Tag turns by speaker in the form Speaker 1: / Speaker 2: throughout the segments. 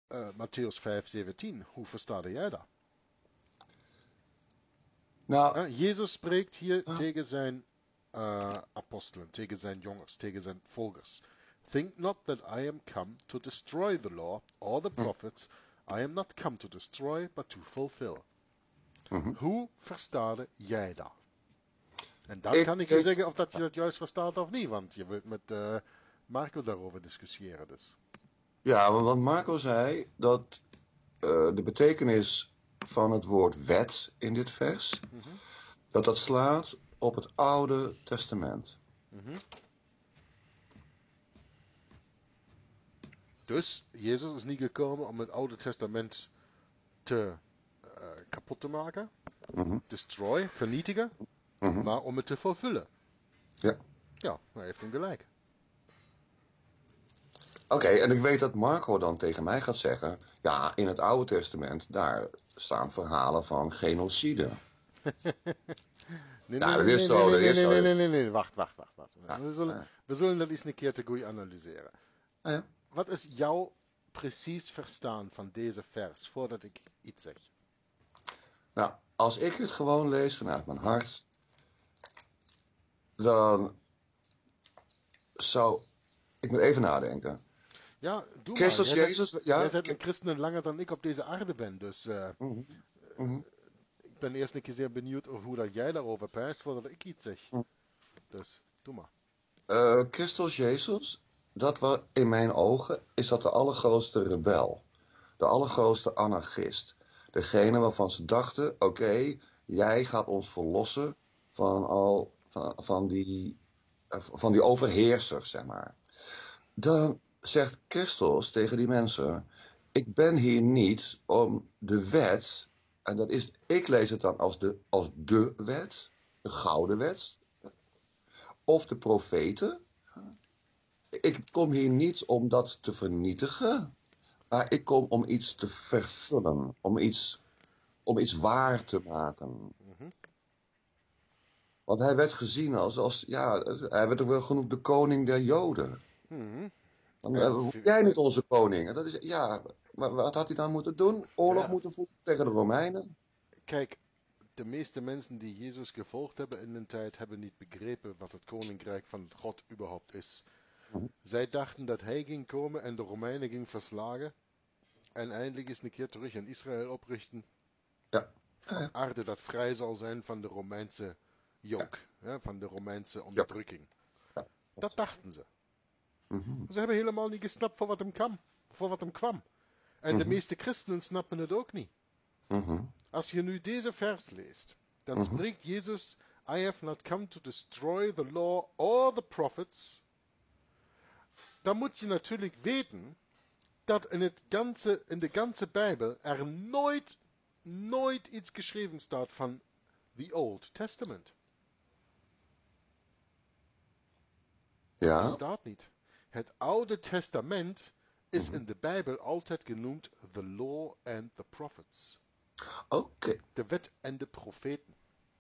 Speaker 1: Matthäus 5:17. Hoe verstaat jij dat?
Speaker 2: Nou,
Speaker 1: Jezus spreekt hier tegen zijn apostelen, tegen zijn jongens, tegen zijn volgers. Think not that I am come to destroy the law or the prophets. I am not come to destroy, but to fulfill. Hoe verstaat jij dat? En dan kan ik je zeggen of dat je dat juist verstaat of niet, want je wilt met Marco daarover discussiëren dus.
Speaker 2: Ja, want Marco zei dat de betekenis van het woord wet in dit vers, dat slaat op het Oude Testament.
Speaker 1: Dus Jezus is niet gekomen om het Oude Testament te kapot te maken, destroy, vernietigen, maar om het te vervullen.
Speaker 2: Ja.
Speaker 1: Ja, hij heeft hem gelijk.
Speaker 2: Oké, en ik weet dat Marco dan tegen mij gaat zeggen, ja, in het Oude Testament, daar staan verhalen van genocide.
Speaker 1: Nee, wacht.
Speaker 2: Ja,
Speaker 1: we zullen dat eens een keer te goed analyseren.
Speaker 2: ja.
Speaker 1: Wat is jouw precies verstaan van deze vers, voordat ik iets zeg?
Speaker 2: Nou, als ik het gewoon lees vanuit mijn hart, dan zou ik moet even nadenken.
Speaker 1: Ja, doe
Speaker 2: Christus
Speaker 1: maar.
Speaker 2: Jezus,
Speaker 1: Jij bent een christen langer dan ik op deze aarde ben, dus ik ben eerst een keer zeer benieuwd hoe dat jij daarover pijst, voordat ik iets zeg. Dus, doe maar.
Speaker 2: Christus Jezus, dat was in mijn ogen, is dat de allergrootste rebel. De allergrootste anarchist. Degene waarvan ze dachten, oké, jij gaat ons verlossen van die overheersers, zeg maar. Dan zegt Christus tegen die mensen, ik ben hier niet om de wet, en dat is, ik lees het dan als de wet, de gouden wet, of de profeten. Ik kom hier niet om dat te vernietigen, maar ik kom om iets te vervullen, om iets waar te maken. Want hij werd gezien als hij werd ook wel genoemd de koning der Joden. Hoe jij niet onze koning? En dat is, ja, maar wat had hij dan moeten doen? Oorlog moeten voeren tegen de Romeinen?
Speaker 1: Kijk, de meeste mensen die Jezus gevolgd hebben in de tijd, hebben niet begrepen wat het koninkrijk van God überhaupt is. Zij dachten dat hij ging komen en de Romeinen ging verslagen en eindelijk eens een keer terug in Israël oprichten.
Speaker 2: Ja.
Speaker 1: Op aarde dat vrij zal zijn van de Romeinse juk, van de Romeinse onderdrukking. Dat dachten ze. Ze hebben helemaal niet gesnapt voor wat hem kwam. En de meeste christenen snappen het ook niet. Als je nu deze vers leest, dan spreekt Jezus, I have not come to destroy the law or the prophets. Dan moet je natuurlijk weten dat in de ganze Bijbel er nooit iets geschreven staat van the Old Testament.
Speaker 2: Ja.
Speaker 1: Dat staat niet. Het Oude Testament is in de Bijbel altijd genoemd the law and the prophets.
Speaker 2: Oké.
Speaker 1: De wet en de profeten.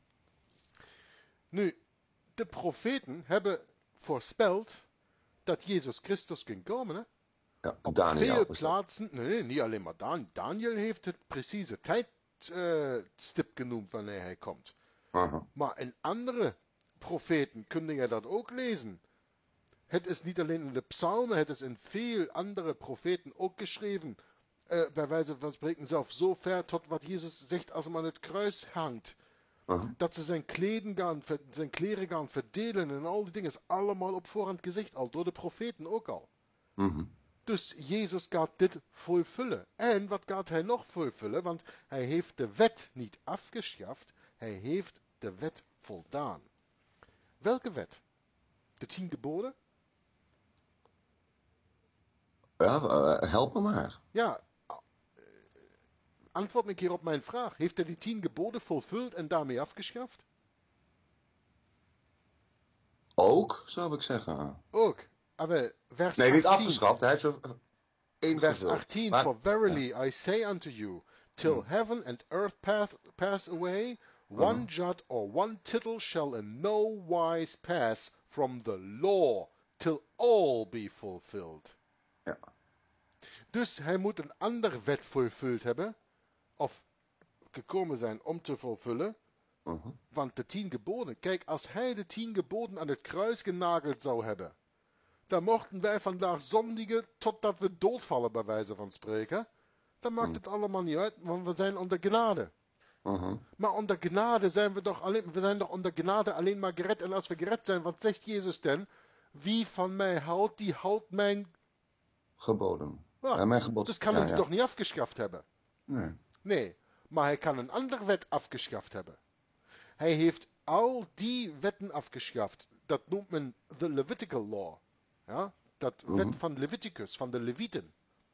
Speaker 1: Nu, de profeten hebben voorspeld dat Jezus Christus ging komen. Hè?
Speaker 2: Ja,
Speaker 1: Op
Speaker 2: Daniel.
Speaker 1: veel plaatsen, nee, niet alleen maar Daniel heeft het precieze tijdstip genoemd wanneer hij komt. Maar in andere profeten kun je dat ook lezen. Het is niet alleen in de psalmen, het is in veel andere profeten ook geschreven. Bij wijze van spreken zelfs zo ver tot wat Jezus zegt als hem aan het kruis hangt. Dat ze zijn kleren gaan verdelen en al die dingen is allemaal op voorhand gezegd, al door de profeten ook al. Dus Jezus gaat dit vervullen. En wat gaat hij nog vervullen? Want hij heeft de wet niet afgeschaft, hij heeft de wet voldaan. Welke wet? De 10 geboden?
Speaker 2: Ja, help me maar.
Speaker 1: Ja, antwoord een keer op mijn vraag. Heeft hij die 10 geboden vervuld en daarmee afgeschaft?
Speaker 2: Ook, zou ik zeggen.
Speaker 1: Ook. Maar vers
Speaker 2: Nee,
Speaker 1: 18.
Speaker 2: niet afgeschaft. Hij heeft er één
Speaker 1: Vers
Speaker 2: vervuld.
Speaker 1: 18.
Speaker 2: Maar,
Speaker 1: For verily I say unto you, till heaven and earth pass away, one jot or one tittle shall in no wise pass from the law, till all be fulfilled.
Speaker 2: Ja.
Speaker 1: Dus hij moet een ander wet vervuld hebben, of gekomen zijn om te vervullen. Want de 10 geboden, kijk, als hij de 10 geboden aan het kruis genageld zou hebben, dan mochten wij vandaag zondigen totdat we doodvallen, bij wijze van spreken. Dan maakt het allemaal niet uit, want we zijn onder genade. Maar onder genade zijn we toch onder genade alleen maar gered. En als we gered zijn, wat zegt Jezus dan? Wie van mij houdt, die houdt mijn
Speaker 2: geboden.
Speaker 1: Ja,
Speaker 2: mijn gebod.
Speaker 1: Dus kan hij die toch niet afgeschaft hebben?
Speaker 2: Nee.
Speaker 1: Nee, maar hij kan een ander wet afgeschaft hebben. Hij heeft al die wetten afgeschaft. Dat noemt men de Levitical Law. Ja? Dat wet van Leviticus, van de Levieten.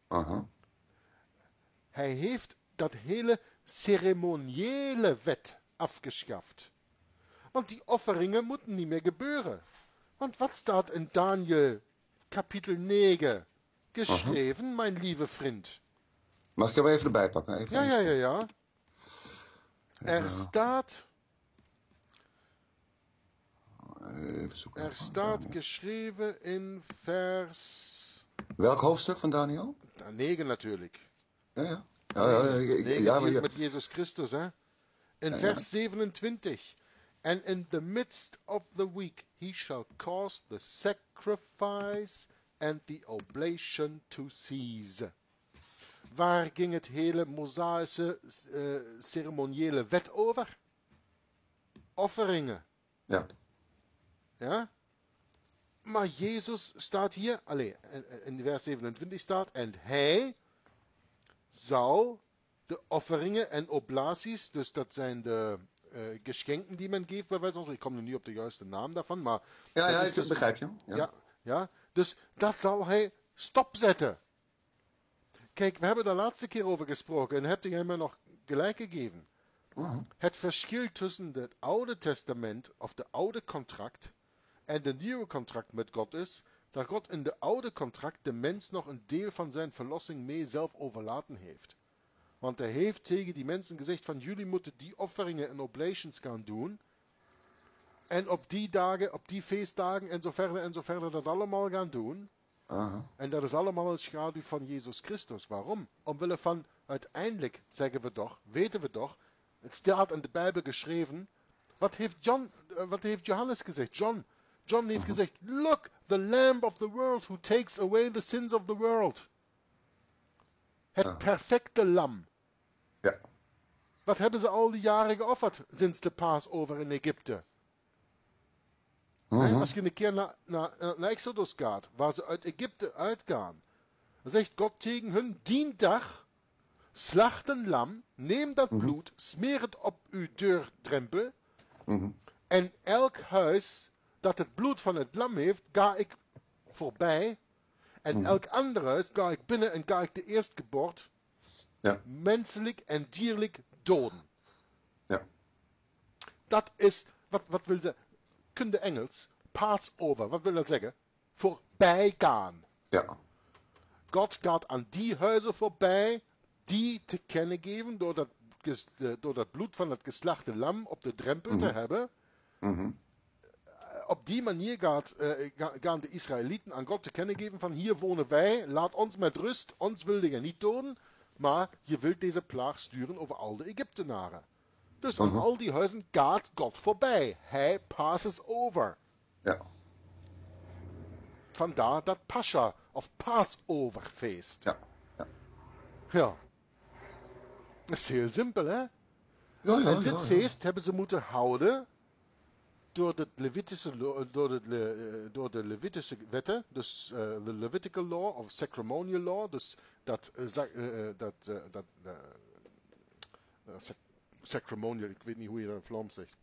Speaker 1: Hij heeft dat hele ceremoniële wet afgeschaft. Want die offeringen moeten niet meer gebeuren. Want wat staat in Daniel kapitel 9 geschreven, mijn lieve vriend?
Speaker 2: Mag ik hem even erbij pakken? Even
Speaker 1: Ja. Er staat...
Speaker 2: Even zoeken.
Speaker 1: Er staat geschreven in vers...
Speaker 2: Welk hoofdstuk van Daniel?
Speaker 1: 9 natuurlijk.
Speaker 2: Ja.
Speaker 1: 9 met Jezus Christus, hè? In vers 27. And in the midst of the week he shall cause the sacrifice and the oblation to cease. Waar ging het hele Mosaïsche ceremoniële wet over? Offeringen. Ja? Maar Jezus staat hier, in vers 27 staat, en hij zal de offeringen en oblaties, dus dat zijn de geschenken die men geeft, bij wijze van, ik kom nu niet op de juiste naam daarvan, maar...
Speaker 2: ik begrijp je.
Speaker 1: Ja, dus dat zal hij stopzetten. Kijk, we hebben de laatste keer over gesproken en hebt u me nog gelijk gegeven. Het verschil tussen het Oude Testament, of de oude contract, en de nieuwe contract met God is, dat God in de oude contract de mens nog een deel van zijn verlossing mee zelf overlaten heeft. Want hij heeft tegen die mensen gezegd van jullie moeten die offeringen en oblations gaan doen. En op die dagen, op die feestdagen en zo verder dat allemaal gaan doen. En dat is allemaal een schaduw van Jezus Christus. Waarom? Omwille van, uiteindelijk zeggen we toch, weten we toch, het staat in de Bijbel geschreven. Wat heeft Johannes gezegd? John heeft gezegd, look, the Lamb of the world who takes away the sins of the world. Het perfecte lam.
Speaker 2: Ja.
Speaker 1: Wat hebben ze al die jaren geofferd sinds de Passover in Egypte? Als je een keer naar Exodus gaat, waar ze uit Egypte uitgaan, dan zegt God tegen hun, die dag, slacht een lam, neem dat bloed, smeer het op uw deurdrempel, en elk huis dat het bloed van het lam heeft, ga ik voorbij, en elk ander huis ga ik binnen en ga ik de eerstgeboorte menselijk en dierlijk doden.
Speaker 2: Ja.
Speaker 1: Dat is, wat wil ze, kunde Engels, Passover, wat wil dat zeggen? Voorbijgaan.
Speaker 2: Ja.
Speaker 1: God gaat aan die huizen voorbij, die te kennen geven door dat bloed van het geslachte lam op de drempel te hebben. Op die manier gaan de Israëlieten aan God te kennen geven van hier wonen wij, laat ons met rust, ons wilde je niet doden, maar je wilt deze plaag sturen over al de Egyptenaren. Dus aan al die huizen gaat God voorbij. Hij passes over.
Speaker 2: Ja.
Speaker 1: Vandaar dat Pascha of Passoverfeest. Ja. Dat is heel simpel, hè? En dit feest hebben ze moeten houden door de Levitische wetten, dus de Levitical Law of Sacramonial Law, dus Sacramonial, ik weet niet hoe je dat in Vlaams zegt.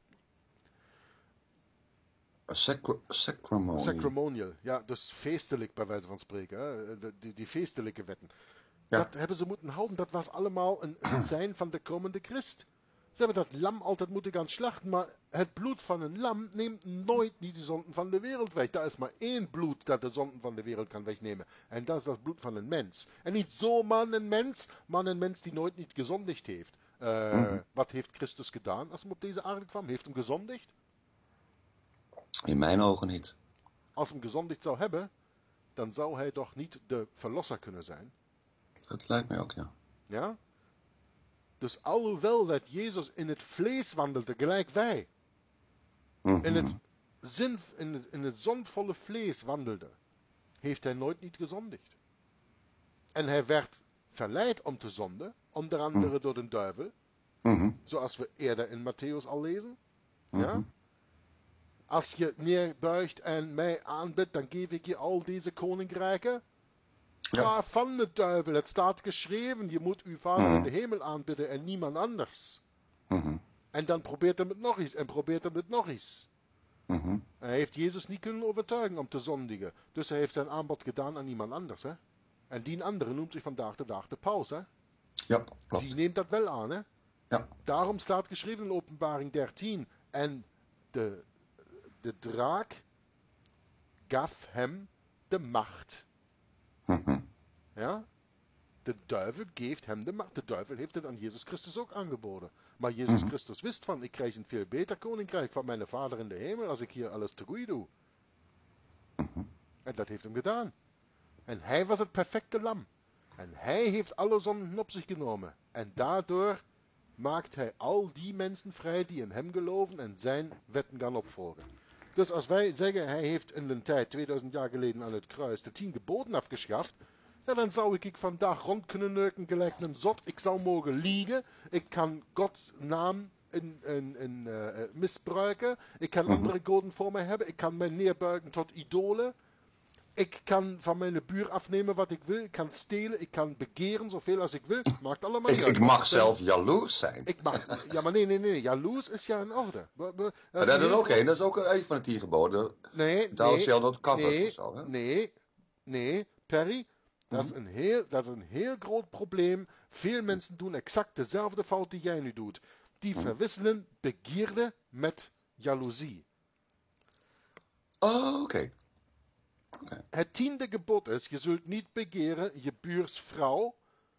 Speaker 1: Sacramonial, ja, dus feestelijk bij wijze van spreken, hè? Die feestelijke wetten. Ja. Dat hebben ze moeten houden, dat was allemaal een zijn van de komende Christ. Ze hebben dat lam altijd moeten gaan slachten, maar het bloed van een lam neemt nooit niet de zonden van de wereld weg. Daar is maar één bloed dat de zonden van de wereld kan wegnemen. En dat is dat bloed van een mens. En niet zomaar een mens, maar een mens die nooit niet gezondigd heeft. Wat heeft Christus gedaan als hij op deze aarde kwam? Heeft hem gezondigd?
Speaker 2: In mijn ogen niet.
Speaker 1: Als hij hem gezondigd zou hebben, dan zou hij toch niet de verlosser kunnen zijn?
Speaker 2: dat lijkt mij ook, ja.
Speaker 1: Ja? Dus alhoewel dat Jezus in het vlees wandelde, gelijk wij, in het zondvolle vlees wandelde, heeft hij nooit niet gezondigd. En hij werd verleid om te zonden, onder andere door de duivel, zoals we eerder in Matthäus al lezen. Ja? Als je neerbuigt en mij aanbidt, dan geef ik je al deze koninkrijken.
Speaker 2: Ja.
Speaker 1: Maar van de duivel, het staat geschreven, je moet uw vader in de hemel aanbidden en niemand anders. En dan probeert hij het nog eens en probeert hij het nog eens. Hij heeft Jezus niet kunnen overtuigen om te zondigen. Dus hij heeft zijn aanbod gedaan aan iemand anders. Hè? En die andere noemt zich vandaag de dag de paus. Hè?
Speaker 2: Ja, klopt.
Speaker 1: Die neemt dat wel aan. Hè?
Speaker 2: Ja.
Speaker 1: Daarom staat geschreven in Openbaring 13. En de draak gaf hem de macht. Ja? De duivel geeft hem de macht. De duivel heeft het aan Jezus Christus ook aangeboden. Maar Jezus Christus wist van, ik krijg een veel beter koninkrijk van mijn vader in de hemel als ik hier alles te goed doe. En dat heeft hem gedaan. En hij was het perfecte lam. En hij heeft alle zonden op zich genomen. En daardoor maakt hij al die mensen vrij die in hem geloven en zijn wetten gaan opvolgen. Dus als wij zeggen, hij heeft in de tijd, 2000 jaar geleden aan het kruis, de 10 geboden afgeschaft, ja, dan zou ik vandaag rond kunnen neuken gelijk een zot. Ik zou mogen liegen. Ik kan Gods naam misbruiken. Ik kan andere goden voor mij hebben. Ik kan mij neerbuigen tot idolen. Ik kan van mijn buur afnemen wat ik wil. Ik kan stelen. Ik kan begeren zoveel als ik wil. Maakt allemaal niet uit.
Speaker 2: Ik mag zelf jaloers zijn.
Speaker 1: Ja, maar nee. Jaloers is ja in orde.
Speaker 2: Dat is oké. Dat is ook een van de 10 geboden. Thou shalt not covet of zo, hè?
Speaker 1: Nee, Perry. Dat is een heel groot probleem. Veel mensen doen exact dezelfde fout die jij nu doet. Die verwisselen begierde met jaloezie.
Speaker 2: Oh, oké.
Speaker 1: Het 10e gebod is, je zult niet begeren je buursvrouw,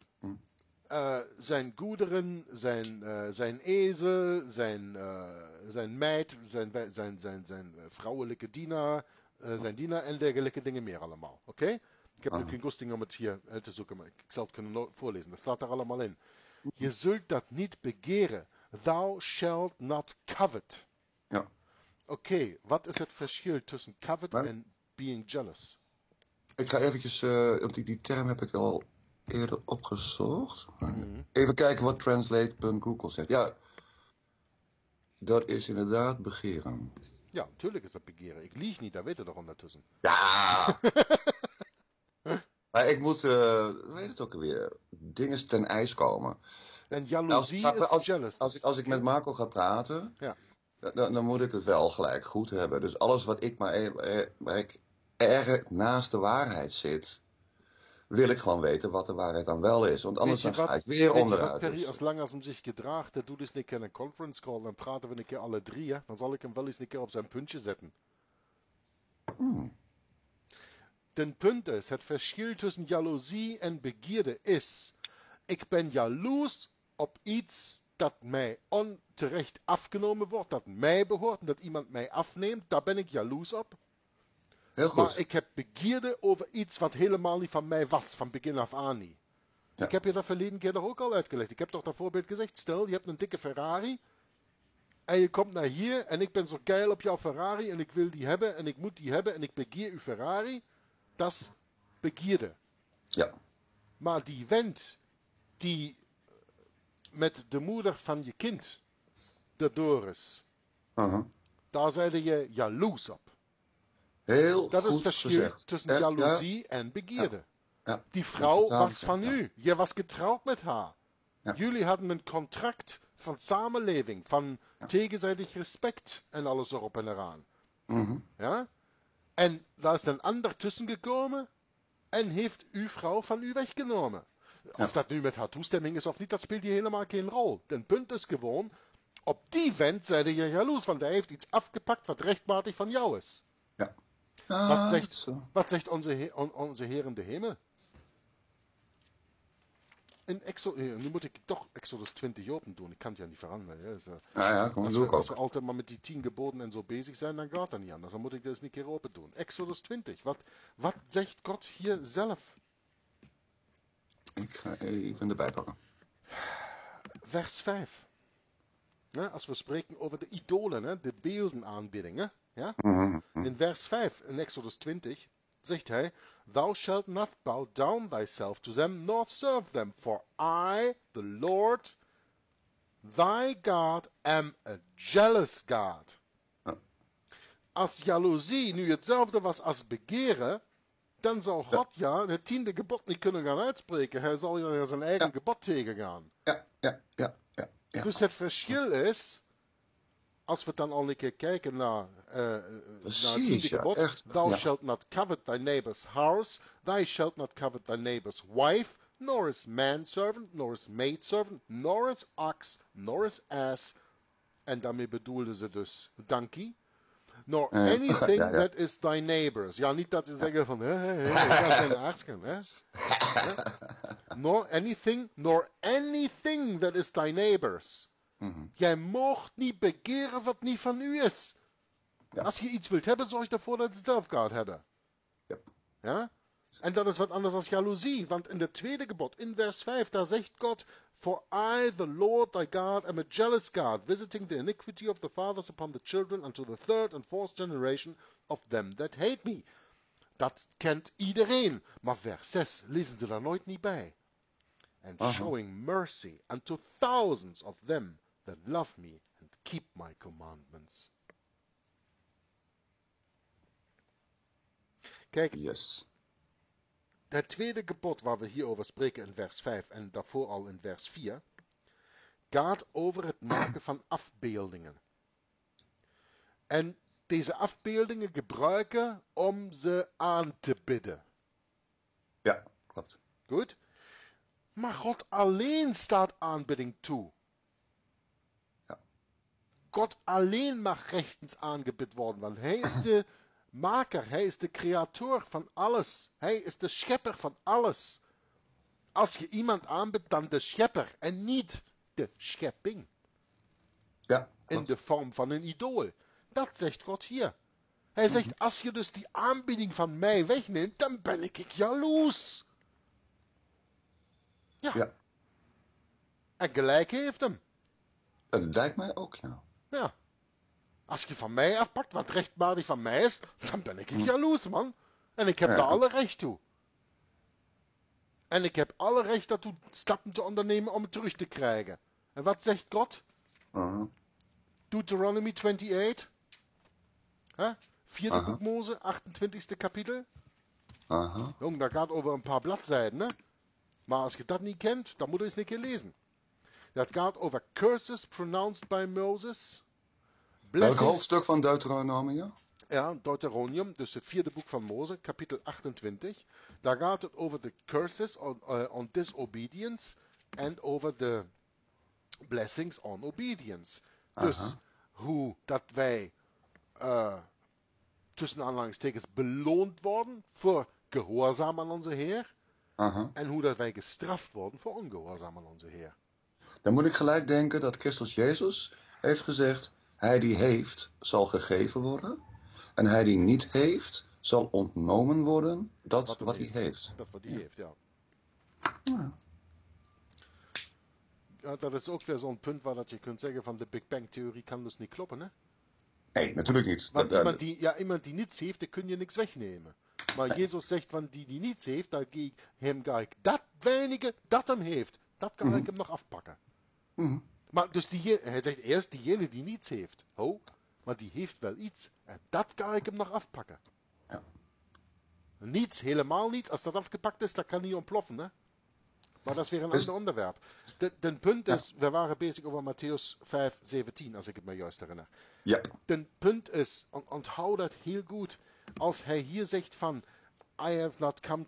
Speaker 1: zijn goederen, zijn ezel, zijn meid, zijn vrouwelijke dienaar, zijn dienaar en dergelijke dingen meer allemaal. Oké? Ik heb geen goesting om het hier uit te zoeken, maar ik zal het kunnen voorlezen. Dat staat er allemaal in. Je zult dat niet begeren. Thou shalt not covet.
Speaker 2: Ja.
Speaker 1: Oké, wat is het verschil tussen covet en being jealous?
Speaker 2: Ik ga eventjes, want die term heb ik al eerder opgezocht. Even kijken wat translate.google zegt. Ja, dat is inderdaad begeren.
Speaker 1: Ja, natuurlijk is dat begeren. Ik lieg niet, daar weet je toch ondertussen.
Speaker 2: Ja! Maar ik moet, weet het ook alweer, dingen ten ijs komen.
Speaker 1: En jaloezie is jealous.
Speaker 2: Als ik met Marco ga praten, dan moet ik het wel gelijk goed hebben. Dus alles wat ik waar ik erg naast de waarheid zit, wil ik gewoon weten wat de waarheid dan wel is. Want anders dan ga ik weer onderuit.
Speaker 1: Perry, als lang als hem zich gedraagt, dat doet eens een keer een conference call, dan praten we een keer alle drie, hè? Dan zal ik hem wel eens een keer op zijn puntje zetten. Den punt is, het verschil tussen jaloezie en begierde is, ik ben jaloers op iets dat mij onterecht afgenomen wordt, dat mij behoort en dat iemand mij afneemt, daar ben ik jaloers op.
Speaker 2: Heel goed.
Speaker 1: Maar ik heb begierde over iets wat helemaal niet van mij was, van begin af aan niet. Ja. Ik heb je dat verleden keer toch ook al uitgelegd. Ik heb toch dat voorbeeld gezegd, stel je hebt een dikke Ferrari en je komt naar hier en ik ben zo geil op jouw Ferrari en ik wil die hebben en ik moet die hebben en ik begeer uw Ferrari. Dat is begierde.
Speaker 2: Ja.
Speaker 1: Maar die vent die met de moeder van je kind erdoor is, daar zeide je jaloers op.
Speaker 2: Heel
Speaker 1: dat
Speaker 2: goed
Speaker 1: is het verschil
Speaker 2: gezegd.
Speaker 1: tussen jaloezie en begierde.
Speaker 2: Ja.
Speaker 1: Die vrouw was van u. Je was getrouwd met haar.
Speaker 2: Ja.
Speaker 1: Jullie hadden een contract van samenleving, van tegenzijdig respect en alles erop en eraan. Ja? En daar is een ander tussen gekomen en heeft uw vrouw van u weggenomen. Of dat nu met haar toestemming is of niet, dat speelt hier helemaal geen rol. Het punt is gewoon, op die vent zeide je jaloers, want hij heeft iets afgepakt wat rechtmatig van jou is.
Speaker 2: Ja.
Speaker 1: Wat zegt onze Heer in de hemel? Nu moet ik toch Exodus 20 open doen. Ik kan het ja niet veranderen. Als we altijd maar met die 10 geboden en zo bezig zijn, dan gaat dat niet anders. Dan moet ik dus een keer open doen. Exodus 20. Wat zegt God hier zelf?
Speaker 2: Ik ga even erbij pakken.
Speaker 1: Vers 5. Ja, als we spreken over de idolen, hè, de beeldenaanbiddingen. Ja? In vers 5, in Exodus 20, zegt hij: Thou shalt not bow down thyself to them, nor serve them, for I, the Lord, thy God, am a jealous God.
Speaker 2: Ja.
Speaker 1: Als jaloezie nu hetzelfde was als begeren, dan zou God het 10e gebod niet kunnen gaan uitspreken. Hij zal ja zijn eigen gebod tegengaan.
Speaker 2: Ja.
Speaker 1: Dus het verschil is, als we dan al een keer kijken naar het 10e gebod,
Speaker 2: echt.
Speaker 1: thou shalt not covet thy neighbor's house, thou shalt not covet thy neighbor's wife, nor his manservant, nor his maidservant, nor his ox, nor his ass, en daarmee bedoelden ze dus donkey, nor anything that is thy neighbor's. Ja, niet dat ze zeggen van, ik ga zijn aarsken, hè. Nor anything that is thy neighbor's. Jij mocht niet begeren wat niet van u is. Ja. Als je iets wilt hebben, zorg ervoor dat je het zelf gaat hebben.
Speaker 2: Yep.
Speaker 1: Ja? En dat is wat anders dan jaloezie. Want in het 2e gebod, in vers 5, daar zegt God: For I, the Lord thy God, am a jealous God, visiting the iniquity of the fathers upon the children unto the 3rd and 4th generation of them that hate me. Dat kent iedereen. Maar vers 6 lezen ze daar nooit niet bij. And showing mercy unto thousands of them that love me and keep my commandments. Kijk, het 2e gebod waar we hier over spreken in vers 5 en daarvoor al in vers 4, gaat over het maken van afbeeldingen. En deze afbeeldingen gebruiken om ze aan te bidden.
Speaker 2: Ja, klopt.
Speaker 1: Goed? Maar God alleen staat aanbidding toe.
Speaker 2: Ja.
Speaker 1: God alleen mag rechtens aangebid worden, want hij is de maker, hij is de creator van alles. Hij is de schepper van alles. Als je iemand aanbidt, dan de schepper en niet de schepping.
Speaker 2: Ja,
Speaker 1: in de vorm van een idool. Dat zegt God hier. Hij zegt, als je dus die aanbieding van mij wegneemt, dan ben ik jaloers. Ja. En gelijk heeft hem.
Speaker 2: Dat lijkt mij ook,
Speaker 1: Ja. Als je van mij afpakt wat rechtmatig van mij is, dan ben ik jaloers, man. En ik heb daar alle recht toe. En ik heb alle recht daartoe stappen te ondernemen om het terug te krijgen. En wat zegt God? Deuteronomy 28. Vierde boek Mose, 28e kapitel. Jong, dat gaat over een paar bladzijden, hè. Maar als je dat niet kent, dan moet je eens een keer lezen. Dat gaat over curses pronounced by Moses.
Speaker 2: Welk hoofdstuk van Deuteronomium?
Speaker 1: Ja, Deuteronomium, dus het 4e boek van Mose, kapitel 28. Daar gaat het over de curses on disobedience en over de blessings on obedience. Dus hoe dat wij tussen aanhalingstekens beloond worden voor gehoorzaam aan onze Heer. En hoe dat wij gestraft worden voor ongehoorzaam aan onze Heer.
Speaker 2: Dan moet ik gelijk denken dat Christus Jezus heeft gezegd: hij die heeft, zal gegeven worden. En hij die niet heeft, zal ontnomen worden dat wat hij heeft.
Speaker 1: Dat wat hij heeft, ja. Ja, dat is ook weer zo'n punt waar dat je kunt zeggen van de Big Bang Theorie kan dus niet kloppen, hè?
Speaker 2: Nee, natuurlijk niet.
Speaker 1: Want iemand die niets heeft, daar kun je niks wegnemen. Maar Jezus zegt van die niets heeft, daar ga ik dat weinige dat hem heeft, dat kan ik hem nog afpakken. Maar dus hij zegt eerst diegene die niets heeft. Maar die heeft wel iets. En dat kan ik hem nog afpakken.
Speaker 2: Ja.
Speaker 1: Niets, helemaal niets. Als dat afgepakt is, dat kan niet ontploffen, hè. Maar dat is weer een ander onderwerp. De punt is, we waren bezig over Matthäus 5:17, als ik het me juist herinner.
Speaker 2: Ja.
Speaker 1: De punt is, onthoud dat heel goed, als hij hier zegt van, I have not come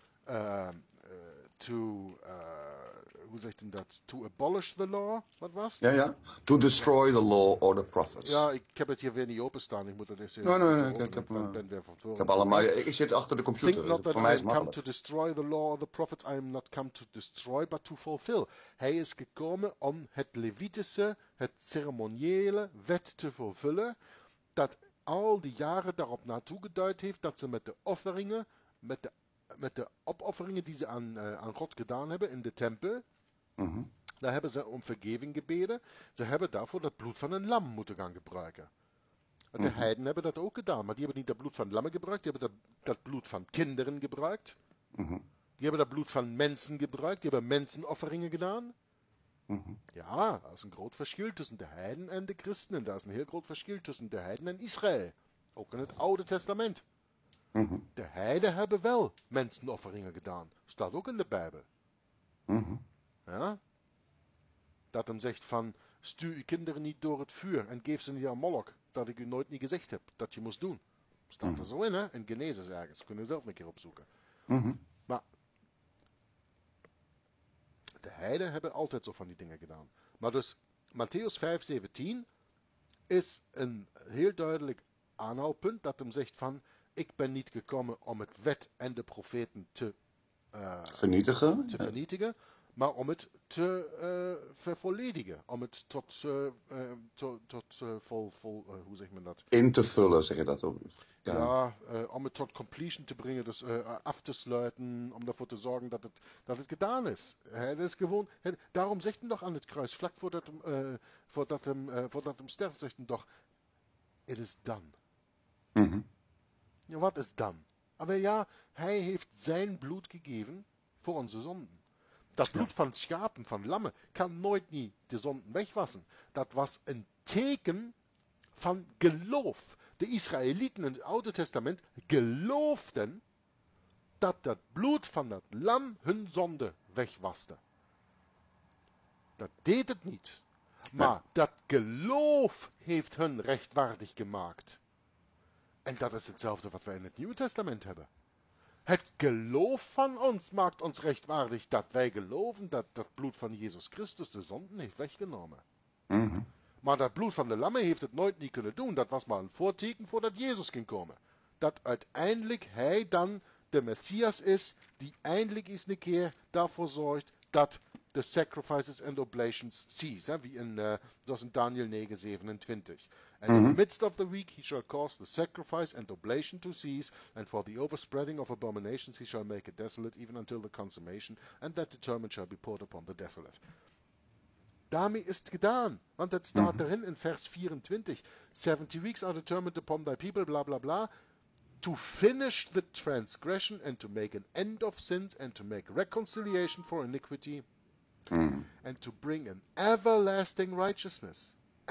Speaker 1: hoe zegt hij dat? To abolish the law? Wat was het?
Speaker 2: Ja. To destroy the law or the prophets.
Speaker 1: Ja, ik heb het hier weer niet openstaan. Ik moet het eens
Speaker 2: even... Nee, ik heb allemaal... Ik zit achter de computer.
Speaker 1: Think not that I am come to destroy the law or the prophets. I am not come to destroy, but to fulfill. Hij is gekomen om het Levitische, het ceremoniële wet te vervullen, dat al die jaren daarop naartoe geduid heeft dat ze met de offeringen, met de opofferingen die ze aan God gedaan hebben in de tempel. Daar hebben ze om vergeving gebeden. Ze hebben daarvoor dat bloed van een lam moeten gaan gebruiken. De heiden hebben dat ook gedaan, maar die hebben niet dat bloed van lammen gebruikt, die hebben dat bloed van kinderen gebruikt. Die hebben dat bloed van mensen gebruikt, die hebben mensenofferingen gedaan. Ja, dat is een groot verschil tussen de heiden en de christenen. Dat is een heel groot verschil tussen de heiden en Israël. Ook in het Oude Testament. De heiden hebben wel mensenofferingen gedaan. Staat ook in de Bijbel. Ja? Dat hem zegt van, stuur uw kinderen niet door het vuur en geef ze niet aan Moloch, dat ik u nooit niet gezegd heb dat je moest doen. Staat er zo in, hè? In Genesis ergens. Kunnen we zelf een keer opzoeken. Maar de heiden hebben altijd zo van die dingen gedaan. Maar dus, Matthäus 5:17 is een heel duidelijk aanhaalpunt dat hem zegt van, ik ben niet gekomen om het wet en de profeten te vernietigen, maar om het te vervolledigen. Om het tot hoe zeg men dat?
Speaker 2: In te vullen, zeg je dat ook.
Speaker 1: Ja, om het tot completion te brengen, dus af te sluiten, om ervoor te zorgen dat het gedaan is. Het is gewoon, daarom zegt hij nog aan het kruis, vlak voordat hem sterft, zegt hij toch, it is done. Ja, wat is dan? Maar ja, hij heeft zijn bloed gegeven voor onze zonden. Dat bloed van schapen, van lammen, kan nooit niet de zonden wegwassen. Dat was een teken van geloof. De Israëlieten in het Oude Testament geloofden dat dat bloed van dat lam hun zonde wegwaste. Dat deed het niet. Maar dat geloof heeft hun rechtvaardig gemaakt. En dat is hetzelfde wat we in het Nieuwe Testament hebben. Het geloof van ons maakt ons rechtvaardig dat wij geloven dat dat bloed van Jezus Christus de zonden heeft weggenomen. Maar dat bloed van de lammen heeft het nooit niet kunnen doen. Dat was maar een voorteken voordat Jezus ging komen. Dat uiteindelijk hij dan de Messias is, die eindelijk eens een keer daarvoor zorgt dat de sacrifices and oblations cease. Dat is in Daniel 9:27. And in the midst of the week he shall cause the sacrifice and oblation to cease, and for the overspreading of abominations he shall make it desolate, even until the consummation, and that determined shall be poured upon the desolate. Daarmee is het gedaan, want het staat erin in vers 24. 70 weeks are determined upon thy people, bla bla bla, to finish the transgression and to make an end of sins and to make reconciliation for iniquity and to bring an everlasting righteousness,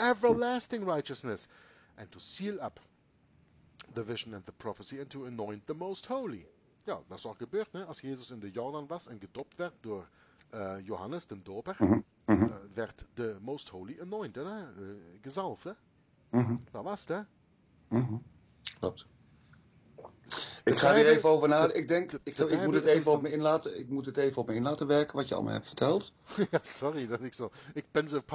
Speaker 1: and to seal up the vision and the prophecy and to anoint the most holy. Ja, dat is al gebeurd, hè? Als Jezus in de Jordan was en gedoopt werd door Johannes, de doper, werd de most holy anointed, hè? Gezalfd, hè? Dat was het, hè?
Speaker 2: Klopt. Ik ga er even over na. Ik denk, ik moet het even op me in laten werken wat je allemaal hebt verteld.
Speaker 1: Ja, sorry dat ik zo. Ik ben zo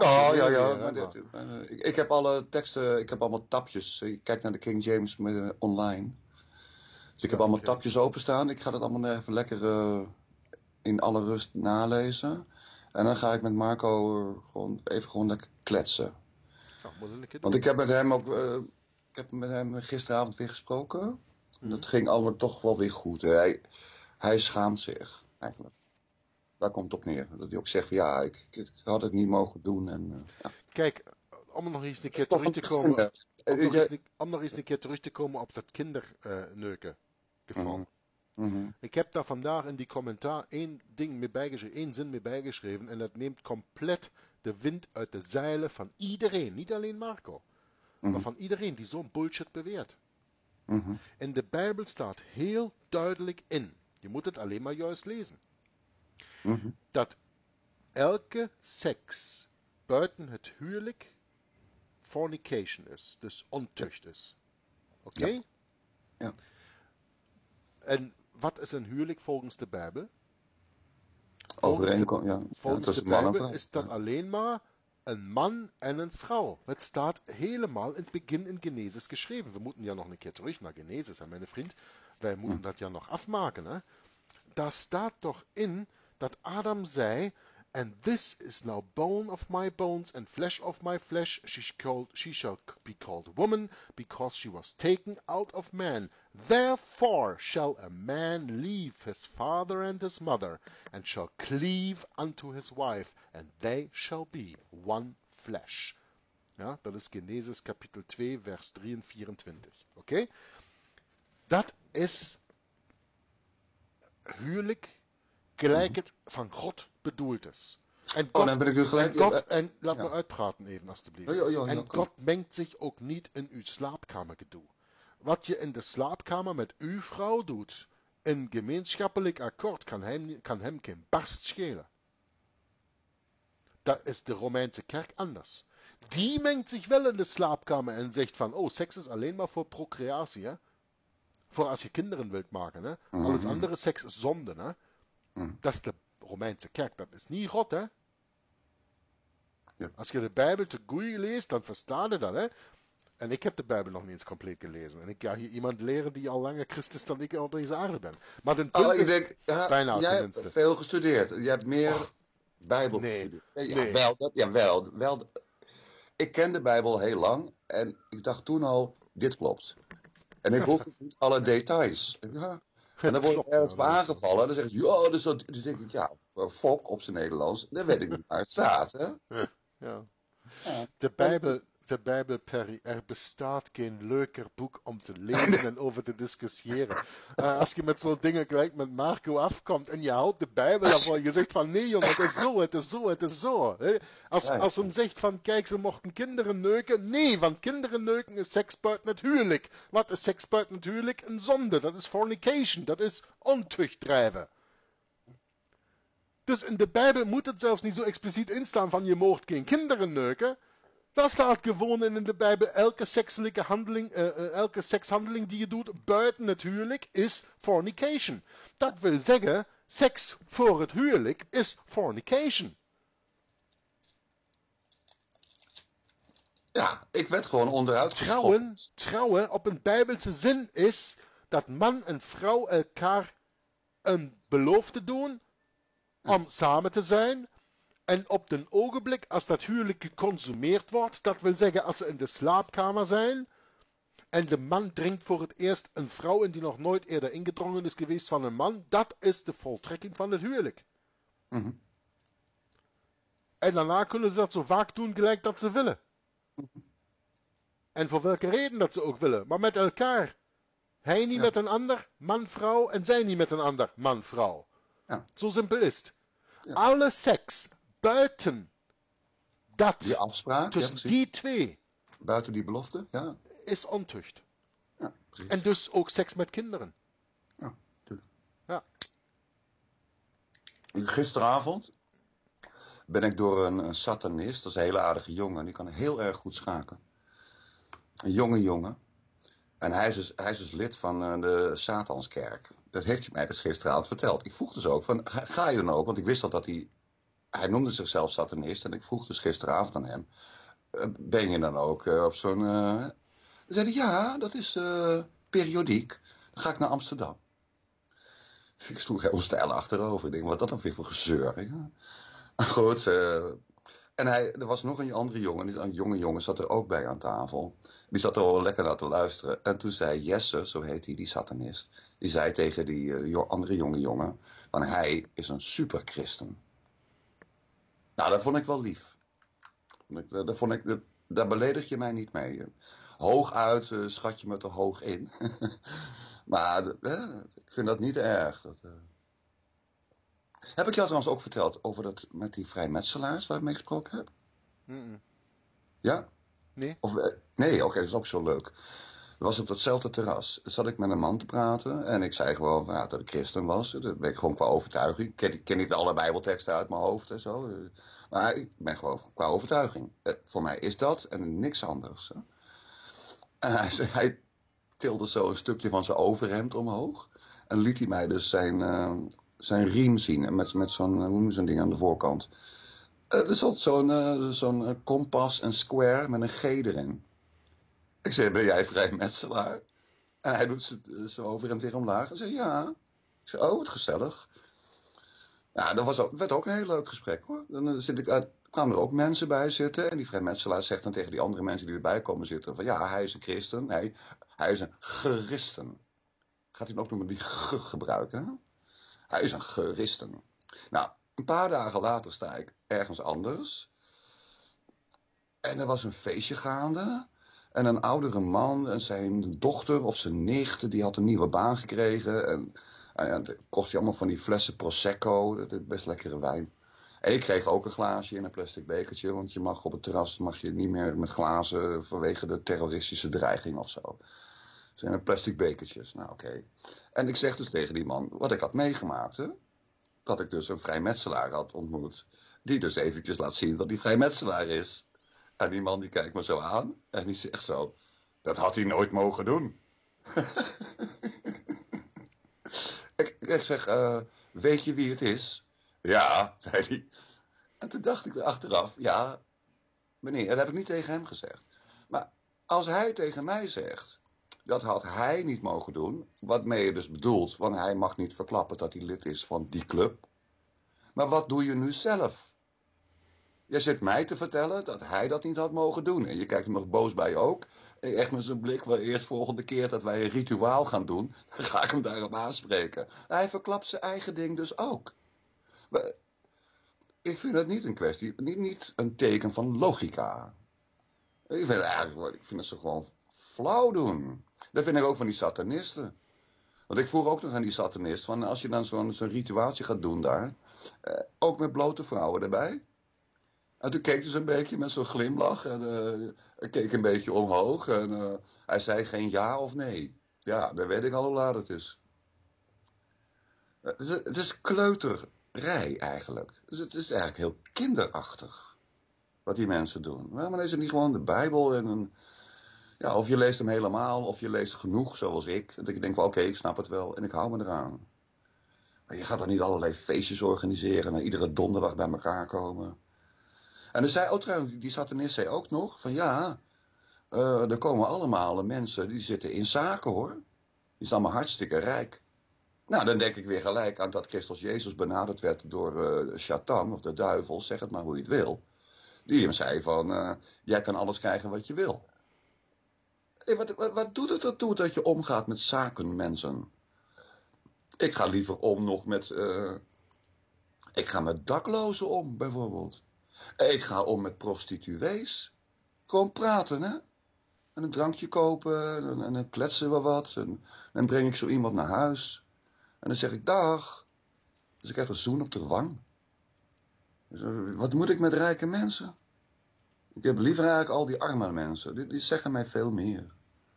Speaker 2: Ik heb alle teksten, ik heb allemaal tapjes. Ik kijk naar de King James online. Dus ik heb allemaal tapjes openstaan. Ik ga dat allemaal even lekker in alle rust nalezen. En dan ga ik met Marco gewoon lekker kletsen. Want ik heb met hem ook, gisteravond weer gesproken. Dat ging allemaal toch wel weer goed. Hij schaamt zich, eigenlijk. Daar komt het op neer. Dat hij ook zegt van ja, ik had het niet mogen doen. En, ja.
Speaker 1: Kijk, om nog eens een keer terug te komen. Om nog eens een keer terug te komen op dat kinderneuken geval. Ik heb daar vandaag in die commentaar één zin mee bijgeschreven. En dat neemt compleet de wind uit de zeilen van iedereen. Niet alleen Marco. Maar van iedereen die zo'n bullshit beweert. In de Bijbel staat heel duidelijk in, je moet het alleen maar juist lezen, dat elke seks buiten het huwelijk fornication is, dus ontucht is. Oké?
Speaker 2: Ja.
Speaker 1: En wat is een huwelijk volgens de Bijbel?
Speaker 2: Volgens
Speaker 1: de Bijbel is dat alleen maar een man en een vrouw. Het staat helemaal in het begin in Genesis geschreven. We moeten ja nog een keer terug naar Genesis, hè, mijn vriend. Wij moeten dat ja nog afmaken. Hè. Daar staat toch in dat Adam zei, And this is now bone of my bones and flesh of my flesh. She shall be called woman, because she was taken out of man. Therefore shall a man leave his father and his mother, and shall cleave unto his wife, and they shall be one flesh. Ja, dat is Genesis kapitel 2, vers 3 en 24. Oké? Dat is huwelijk gelijk het van God bedoeld is. En God,
Speaker 2: dan ben ik nu gelijk...
Speaker 1: en laat me uitpraten even, alstublieft. En God mengt zich ook niet in uw slaapkamergedoe. Wat je in de slaapkamer met uw vrouw doet, in gemeenschappelijk akkoord, kan hem geen barst schelen. Dat is de Romeinse kerk anders. Die mengt zich wel in de slaapkamer en zegt van, oh, seks is alleen maar voor procreatie, hè? Voor als je kinderen wilt maken, hè? Alles andere seks is zonde, hè? Dat is de Romeinse kerk, dat is niet God, hè?
Speaker 2: Ja.
Speaker 1: Als je de Bijbel te goed leest, dan versta je dat, hè? En ik heb de Bijbel nog niet eens compleet gelezen. En ik ga hier iemand leren die al langer Christus dan ik op deze aarde ben. Maar de punt
Speaker 2: ik denk,
Speaker 1: bijna
Speaker 2: jij
Speaker 1: tenminste.
Speaker 2: hebt veel gestudeerd. Je hebt meer Bijbel gestudeerd. Jawel. Ik ken de Bijbel heel lang en ik dacht toen al, dit klopt. En ik hoef niet alle details. Ja. En dan word ik ergens voor aangevallen en dan zeg je, ja, dus dat, dan denk ik, ja, fok op zijn Nederlands, dan weet ik niet waar het staat. Hè?
Speaker 1: Ja. De Bijbel, Perry, er bestaat geen leuker boek om te lezen en over te discussiëren. Als je met zo'n dingen gelijk met Marco afkomt en je houdt de Bijbel daarvoor en je zegt van nee jongen, het is zo, het is zo, het is zo. Als hem zegt van kijk, ze mochten kinderen neuken. Nee, want kinderen neuken is seks buiten het huwelijk. Wat is seks buiten het huwelijk? Een zonde, dat is fornication, dat is ontucht drijven. Dus in de Bijbel moet het zelfs niet zo expliciet instaan van je mocht geen kinderen neuken. Daar staat gewoon in de Bijbel, elke sekshandeling die je doet buiten het huwelijk is fornication. Dat wil zeggen, seks voor het huwelijk is fornication.
Speaker 2: Ja, ik werd gewoon onderuit geschopt.
Speaker 1: Trouwen op een Bijbelse zin is dat man en vrouw elkaar een belofte doen om samen te zijn. En op den ogenblik, als dat huwelijk geconsumeerd wordt, dat wil zeggen als ze in de slaapkamer zijn, en de man dringt voor het eerst een vrouw in die nog nooit eerder ingedrongen is geweest van een man, dat is de voltrekking van het huwelijk.
Speaker 2: Mm-hmm.
Speaker 1: En daarna kunnen ze dat zo vaak doen gelijk dat ze willen. En voor welke reden dat ze ook willen, maar met elkaar. Hij niet met een ander, man-vrouw, en zij niet met een ander, man-vrouw.
Speaker 2: Ja.
Speaker 1: Zo simpel is het. Ja. Alle seks buiten dat,
Speaker 2: die afspraak,
Speaker 1: tussen die twee,
Speaker 2: buiten die belofte, ja,
Speaker 1: is ontucht.
Speaker 2: Ja,
Speaker 1: en dus ook seks met kinderen.
Speaker 2: Ja, natuurlijk.
Speaker 1: Ja.
Speaker 2: Gisteravond ben ik door een satanist, dat is een hele aardige jongen, die kan heel erg goed schaken. Een jonge jongen. En hij is dus lid van de Satanskerk. Dat heeft hij mij dus gisteravond verteld. Ik vroeg dus ook van, ga je dan ook? Want ik wist al dat hij noemde zichzelf satanist. En ik vroeg dus gisteravond aan hem, ben je dan ook op zo'n... Hij zei, ja, dat is periodiek. Dan ga ik naar Amsterdam. Ik sloeg heel stijl achterover. Ik denk, wat dat dan weer voor gezeur? Ja. Goed, en er was nog een andere jongen, een jonge jongen zat er ook bij aan tafel. Die zat er al lekker naar te luisteren. En toen zei Jesse, zo heet hij, die satanist, die zei tegen die andere jonge jongen, van hij is een superchristen. Nou, dat vond ik wel lief. Daar beledig je mij niet mee. Hooguit schat je me te hoog in. Maar ik vind dat niet erg. Heb ik jou trouwens ook verteld over dat met die vrijmetselaars waar ik mee gesproken heb?
Speaker 1: Mm-mm.
Speaker 2: Ja?
Speaker 1: Nee.
Speaker 2: Nee, oké, dat is ook zo leuk. Dat was op datzelfde terras. Daar zat ik met een man te praten en ik zei gewoon dat ik christen was. Dat ben ik gewoon qua overtuiging. Ik ken niet alle bijbelteksten uit mijn hoofd en zo. Maar ik ben gewoon qua overtuiging. Voor mij is dat en niks anders. Hè? En hij tilde zo een stukje van zijn overhemd omhoog. En liet hij mij dus zijn riem zien. Met zo'n, hoe noem je zo'n ding aan de voorkant. Er zat zo'n kompas en square met een G erin. Ik zei, ben jij vrijmetselaar? En hij doet zijn overhemd weer omlaag. En zei, ja. Ik zei, oh, wat gezellig. Ja, werd ook een heel leuk gesprek hoor. Dan kwamen er ook mensen bij zitten. En die vrijmetselaar zegt dan tegen die andere mensen die erbij komen zitten. Van ja, hij is een christen. Nee, hij is een christen. Gaat hij dan ook nog maar die gebruiken? Hè? Hij is een christen. Nou, een paar dagen later sta ik ergens anders. En er was een feestje gaande. En een oudere man en zijn dochter of zijn nicht, die had een nieuwe baan gekregen. En dan kocht hij allemaal van die flessen Prosecco. Dat is best lekkere wijn. En ik kreeg ook een glaasje in een plastic bekertje. Want je mag op het terras niet meer met glazen vanwege de terroristische dreiging of zo. Dus in een plastic bekertjes. Nou oké. En ik zeg dus tegen die man wat ik had meegemaakt. Hè? Dat ik dus een vrijmetselaar had ontmoet. Die dus eventjes laat zien dat hij vrijmetselaar is. En die man die kijkt me zo aan. En die zegt zo. Dat had hij nooit mogen doen. ik zeg. Weet je wie het is? Ja, zei hij. En toen dacht ik er achteraf. Ja, meneer, dat heb ik niet tegen hem gezegd. Maar als hij tegen mij zegt. Dat had hij niet mogen doen. Wat mee je dus bedoelt. Want hij mag niet verklappen dat hij lid is van die club. Maar wat doe je nu zelf? Je zit mij te vertellen dat hij dat niet had mogen doen. En je kijkt hem nog boos bij ook. En echt met zijn blik, wel eerst volgende keer dat wij een rituaal gaan doen, dan ga ik hem daarop aanspreken. Hij verklapt zijn eigen ding dus ook. Maar ik vind het niet een kwestie, niet een teken van logica. Ik vind het zo gewoon flauw doen. Dat vind ik ook van die satanisten. Want ik vroeg ook nog aan die satanist, van als je dan zo'n rituaaltje gaat doen daar, ook met blote vrouwen erbij. En toen keek hij een beetje met zo'n glimlach en keek een beetje omhoog. En hij zei geen ja of nee. Ja, dan weet ik al hoe laat het is. Het is kleuterij eigenlijk. Dus het is eigenlijk heel kinderachtig wat die mensen doen. Maar lees het niet gewoon de Bijbel ja, of je leest hem helemaal of je leest genoeg zoals ik. Dat ik denk van oké, ik snap het wel en ik hou me eraan. Maar je gaat toch niet allerlei feestjes organiseren en iedere donderdag bij elkaar komen. En dan zei, trouwens, die satanist zei ook nog van ja, er komen allemaal mensen die zitten in zaken hoor. Die zijn allemaal hartstikke rijk. Nou, dan denk ik weer gelijk aan dat Christus Jezus benaderd werd door Satan of de duivel, zeg het maar hoe je het wil. Die hem zei van, jij kan alles krijgen wat je wil. Hey, wat doet het ertoe dat je omgaat met zakenmensen? Ik ga liever om nog met, ik ga met daklozen om bijvoorbeeld. Ik ga om met prostituees. Gewoon praten, hè? En een drankje kopen en dan kletsen we wat. En dan breng ik zo iemand naar huis. En dan zeg ik dag. Dus ik krijg een zoen op de wang. Dus, wat moet ik met rijke mensen? Ik heb liever eigenlijk al die arme mensen. Die zeggen mij veel meer.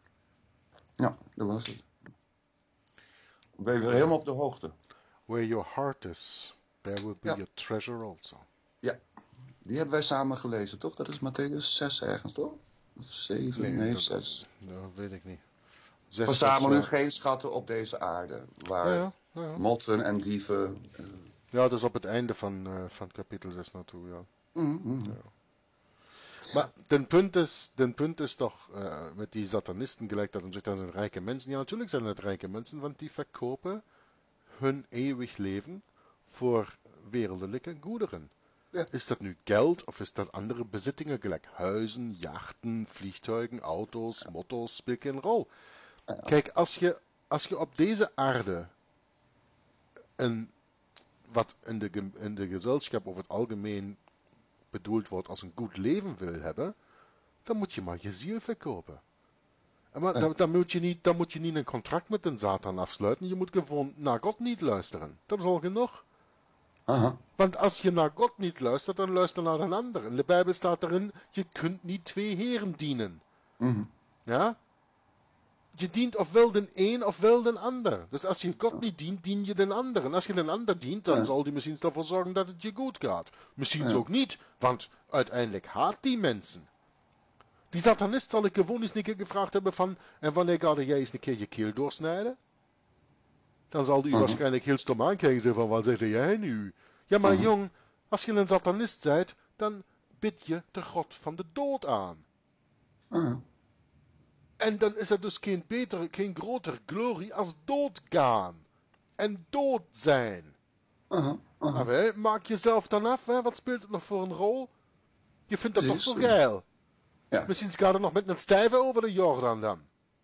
Speaker 2: Ja, dat was het. Ben je weer helemaal op de hoogte.
Speaker 1: Where your heart is, there will be
Speaker 2: Ja.
Speaker 1: your treasure also.
Speaker 2: Ja, die hebben wij samen gelezen, toch? Dat is Matthäus 6 ergens, toch? Of 7? Nee, 6.
Speaker 1: Dat weet ik niet.
Speaker 2: Verzamelen geen schatten op deze aarde, waar
Speaker 1: Ja.
Speaker 2: motten en dieven...
Speaker 1: Ja, dat is op het einde van kapitel 6 naartoe, ja. Ja. Maar den punt is toch met die satanisten gelijk dat dan zegt, dat zijn rijke mensen. Ja, natuurlijk zijn het rijke mensen, want die verkopen hun eeuwig leven voor wereldlijke goederen.
Speaker 2: Ja.
Speaker 1: Is dat nu geld of is dat andere bezittingen, gelijk huizen, jachten, vliegtuigen, auto's, motto's, speelt geen rol. Kijk, als je op deze aarde wat in de gezelschap over het algemeen bedoeld wordt als een goed leven wil hebben, dan moet je maar je ziel verkopen. Maar dan moet je niet een contract met de Satan afsluiten, je moet gewoon naar God niet luisteren. Dat is al genoeg.
Speaker 2: Aha.
Speaker 1: Want als je naar God niet luistert, dan luister naar een ander. In de Bijbel staat erin, je kunt niet twee heren dienen. Ja? Je dient ofwel de een ofwel de ander. Dus als je God niet dient, dien je de ander. En als je de ander dient, dan zal die misschien ervoor zorgen dat het je goed gaat. Misschien ook niet, want uiteindelijk haat die mensen. Die satanist zal ik gewoon eens een keer gevraagd hebben van, en wanneer ga jij eens een keer je keel doorsnijden? Dan zal die waarschijnlijk heel stom aankijken en zeggen van, wat zeg jij nu? Ja, maar jong, als je een satanist bent, dan bid je de God van de dood aan. En dan is er dus geen grotere glorie als doodgaan. En dood zijn. Maar maak jezelf dan af, wat speelt het nog voor een rol? Je vindt dat toch zo geil?
Speaker 2: Ja.
Speaker 1: Misschien gaat er nog met een stijve over de Jordan dan.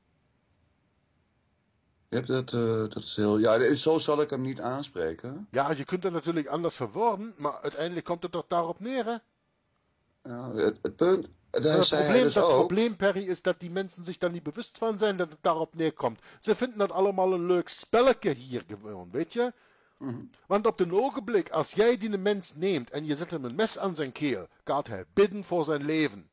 Speaker 2: Je hebt dat is heel... Ja, zo zal ik hem niet aanspreken.
Speaker 1: Ja, je kunt het natuurlijk anders verwoorden, maar uiteindelijk komt het toch daarop neer, hè?
Speaker 2: Ja, het punt... Het
Speaker 1: probleem, Perry, is dat die mensen zich daar niet bewust van zijn dat het daarop neerkomt. Ze vinden dat allemaal een leuk spelletje hier gewoon, weet je? Want op den ogenblik, als jij die mens neemt en je zet hem een mes aan zijn keel, gaat hij bidden voor zijn leven.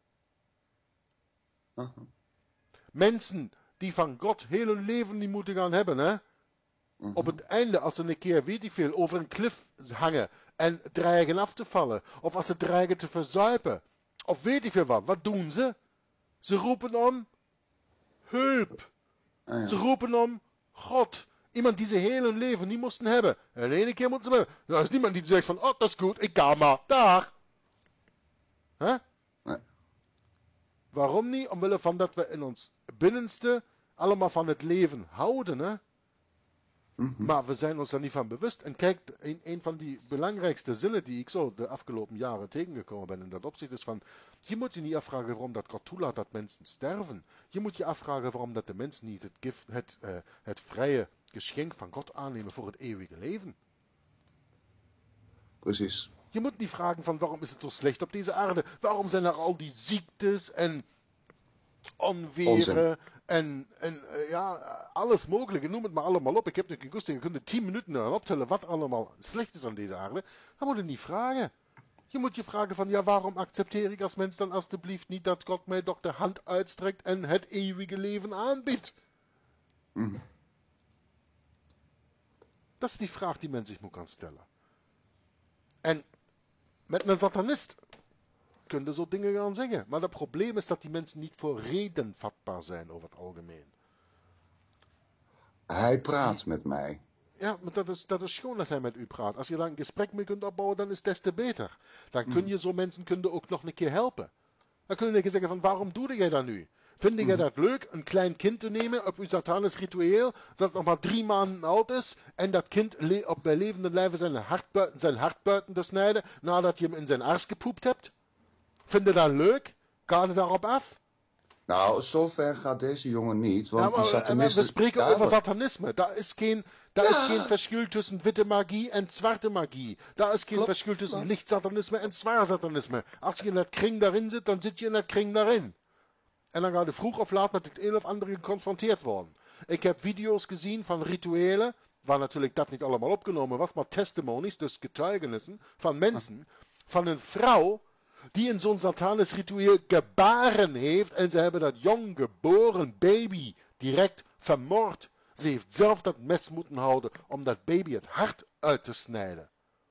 Speaker 1: Mensen die van God heel hun leven niet moeten gaan hebben, hè? Op het einde, als ze een keer, weet ik veel, over een klif hangen en dreigen af te vallen, of als ze dreigen te verzuipen, of weet ik veel wat doen ze? Ze roepen om hulp. Ze roepen om God. Iemand die ze heel hun leven niet moesten hebben. En de ene keer moeten ze hebben. Er is niemand die zegt van, dat is goed, ik ga maar, daar. Huh?
Speaker 2: Nee.
Speaker 1: Waarom niet? Omwille van dat we in ons binnenste allemaal van het leven houden, hè? Maar we zijn ons daar niet van bewust. En kijk, een van die belangrijkste zinnen die ik zo de afgelopen jaren tegengekomen ben in dat opzicht is van, je moet je niet afvragen waarom dat God toelaat dat mensen sterven. Je moet je afvragen waarom dat de mensen niet het vrije geschenk van God aannemen voor het eeuwige leven.
Speaker 2: Precies.
Speaker 1: Je moet niet vragen van waarom is het zo slecht op deze aarde? Waarom zijn er al die ziektes en onweren en alles mogelijke, noem het maar allemaal op. Ik heb nu geen kosten, je kunt er 10 minuten aan optellen wat allemaal slecht is aan deze aarde. Dan moet je niet vragen. Je moet je vragen van, waarom accepteer ik als mens dan alstublieft niet dat God mij toch de hand uitstrekt en het eeuwige leven aanbiedt? Dat is die vraag die men zich moet gaan stellen. En met een satanist kunnen zo dingen gaan zeggen. Maar het probleem is dat die mensen niet voor reden vatbaar zijn over het algemeen.
Speaker 2: Hij praat met mij.
Speaker 1: Ja, maar dat is schoon als hij met u praat. Als je daar een gesprek mee kunt opbouwen, dan is het des te beter. Dan kun je zo mensen ook nog een keer helpen. Dan kun je zeggen van, waarom doe jij dat nu? Vind jij dat leuk, een klein kind te nemen op uw satanisch ritueel, dat nog maar 3 maanden oud is, en dat kind bij levende lijve zijn hart buiten te snijden, nadat je hem in zijn ars gepoept hebt? Vind je dat leuk? Ga je daarop af?
Speaker 2: Nou, zover gaat deze jongen niet, want die satanisten...
Speaker 1: We spreken over satanisme. Daar is geen verschil tussen witte magie en zwarte magie. Daar is geen verschil tussen lichtsatanisme en zwaar satanisme. Als je in dat kring daarin zit, dan zit je in dat kring daarin. En dan ga je vroeg of laat met het een of andere geconfronteerd worden. Ik heb video's gezien van rituelen, waar natuurlijk dat niet allemaal opgenomen was, maar testimonies, dus getuigenissen van mensen, van een vrouw die in zo'n satanisch ritueel gebaren heeft en ze hebben dat jong geboren baby direct vermoord. Ze heeft zelf dat mes moeten houden om dat baby het hart uit te snijden.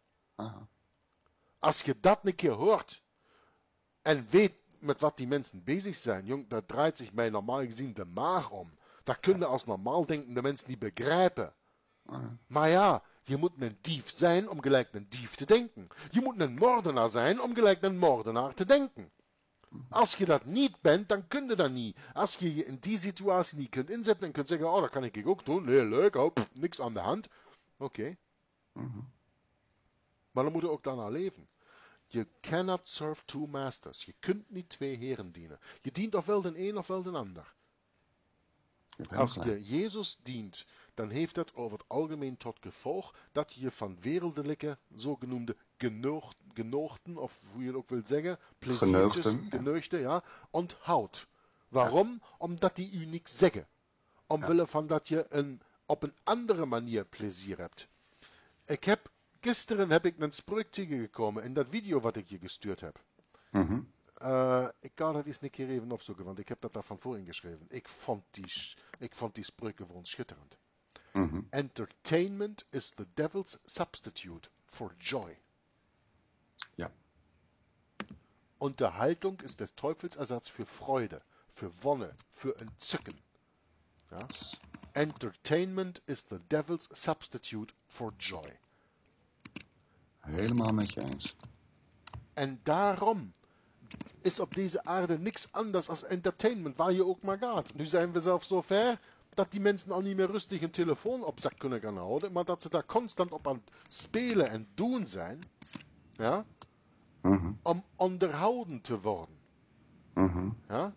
Speaker 1: Als je dat een keer hoort en weet met wat die mensen bezig zijn, jong, dat draait zich mij normaal gezien de maag om. Dat kun je als normaal denkende mens niet begrijpen. Maar ja, je moet een dief zijn om gelijk een dief te denken. Je moet een moordenaar zijn om gelijk een moordenaar te denken. Als je dat niet bent, dan kun je dat niet. Als je je in die situatie niet kunt inzetten en kunt zeggen, dat kan ik ook doen, heel leuk, niks aan de hand. Oké. Maar dan moet je ook daarna leven. You cannot serve 2 masters. Je kunt niet 2 heren dienen. Je dient ofwel de een ofwel de ander. Als je Jezus dient, dan heeft dat over het algemeen tot gevolg dat je je van wereldlijke, zogenoemde genoogden, of hoe je het ook wil zeggen, geneugden, onthoudt. Waarom? Omdat die u niks zeggen. Omwille van dat je op een andere manier plezier hebt. Gisteren heb ik een spreuk tegengekomen in dat video wat ik je gestuurd heb. Ik ga dat eens een keer even opzoeken, want ik heb dat daar van voor ingeschreven. Ik vond die spreuken voor ons schitterend. Entertainment is the devil's substitute for joy.
Speaker 2: Ja.
Speaker 1: Unterhaltung ist des Teufels Ersatz für Freude, für Wonne, für Entzücken. Ja? Entertainment is the devil's substitute for joy.
Speaker 2: Helemaal met je eens.
Speaker 1: En daarom is op deze aarde niks anders als entertainment, waar je ook maar gaat. Nu zijn we zelfs zo ver dat die mensen al niet meer rustig een telefoon op zak kunnen gaan houden, maar dat ze daar constant op aan het spelen en doen zijn, ja, om onderhouden te worden. Ja?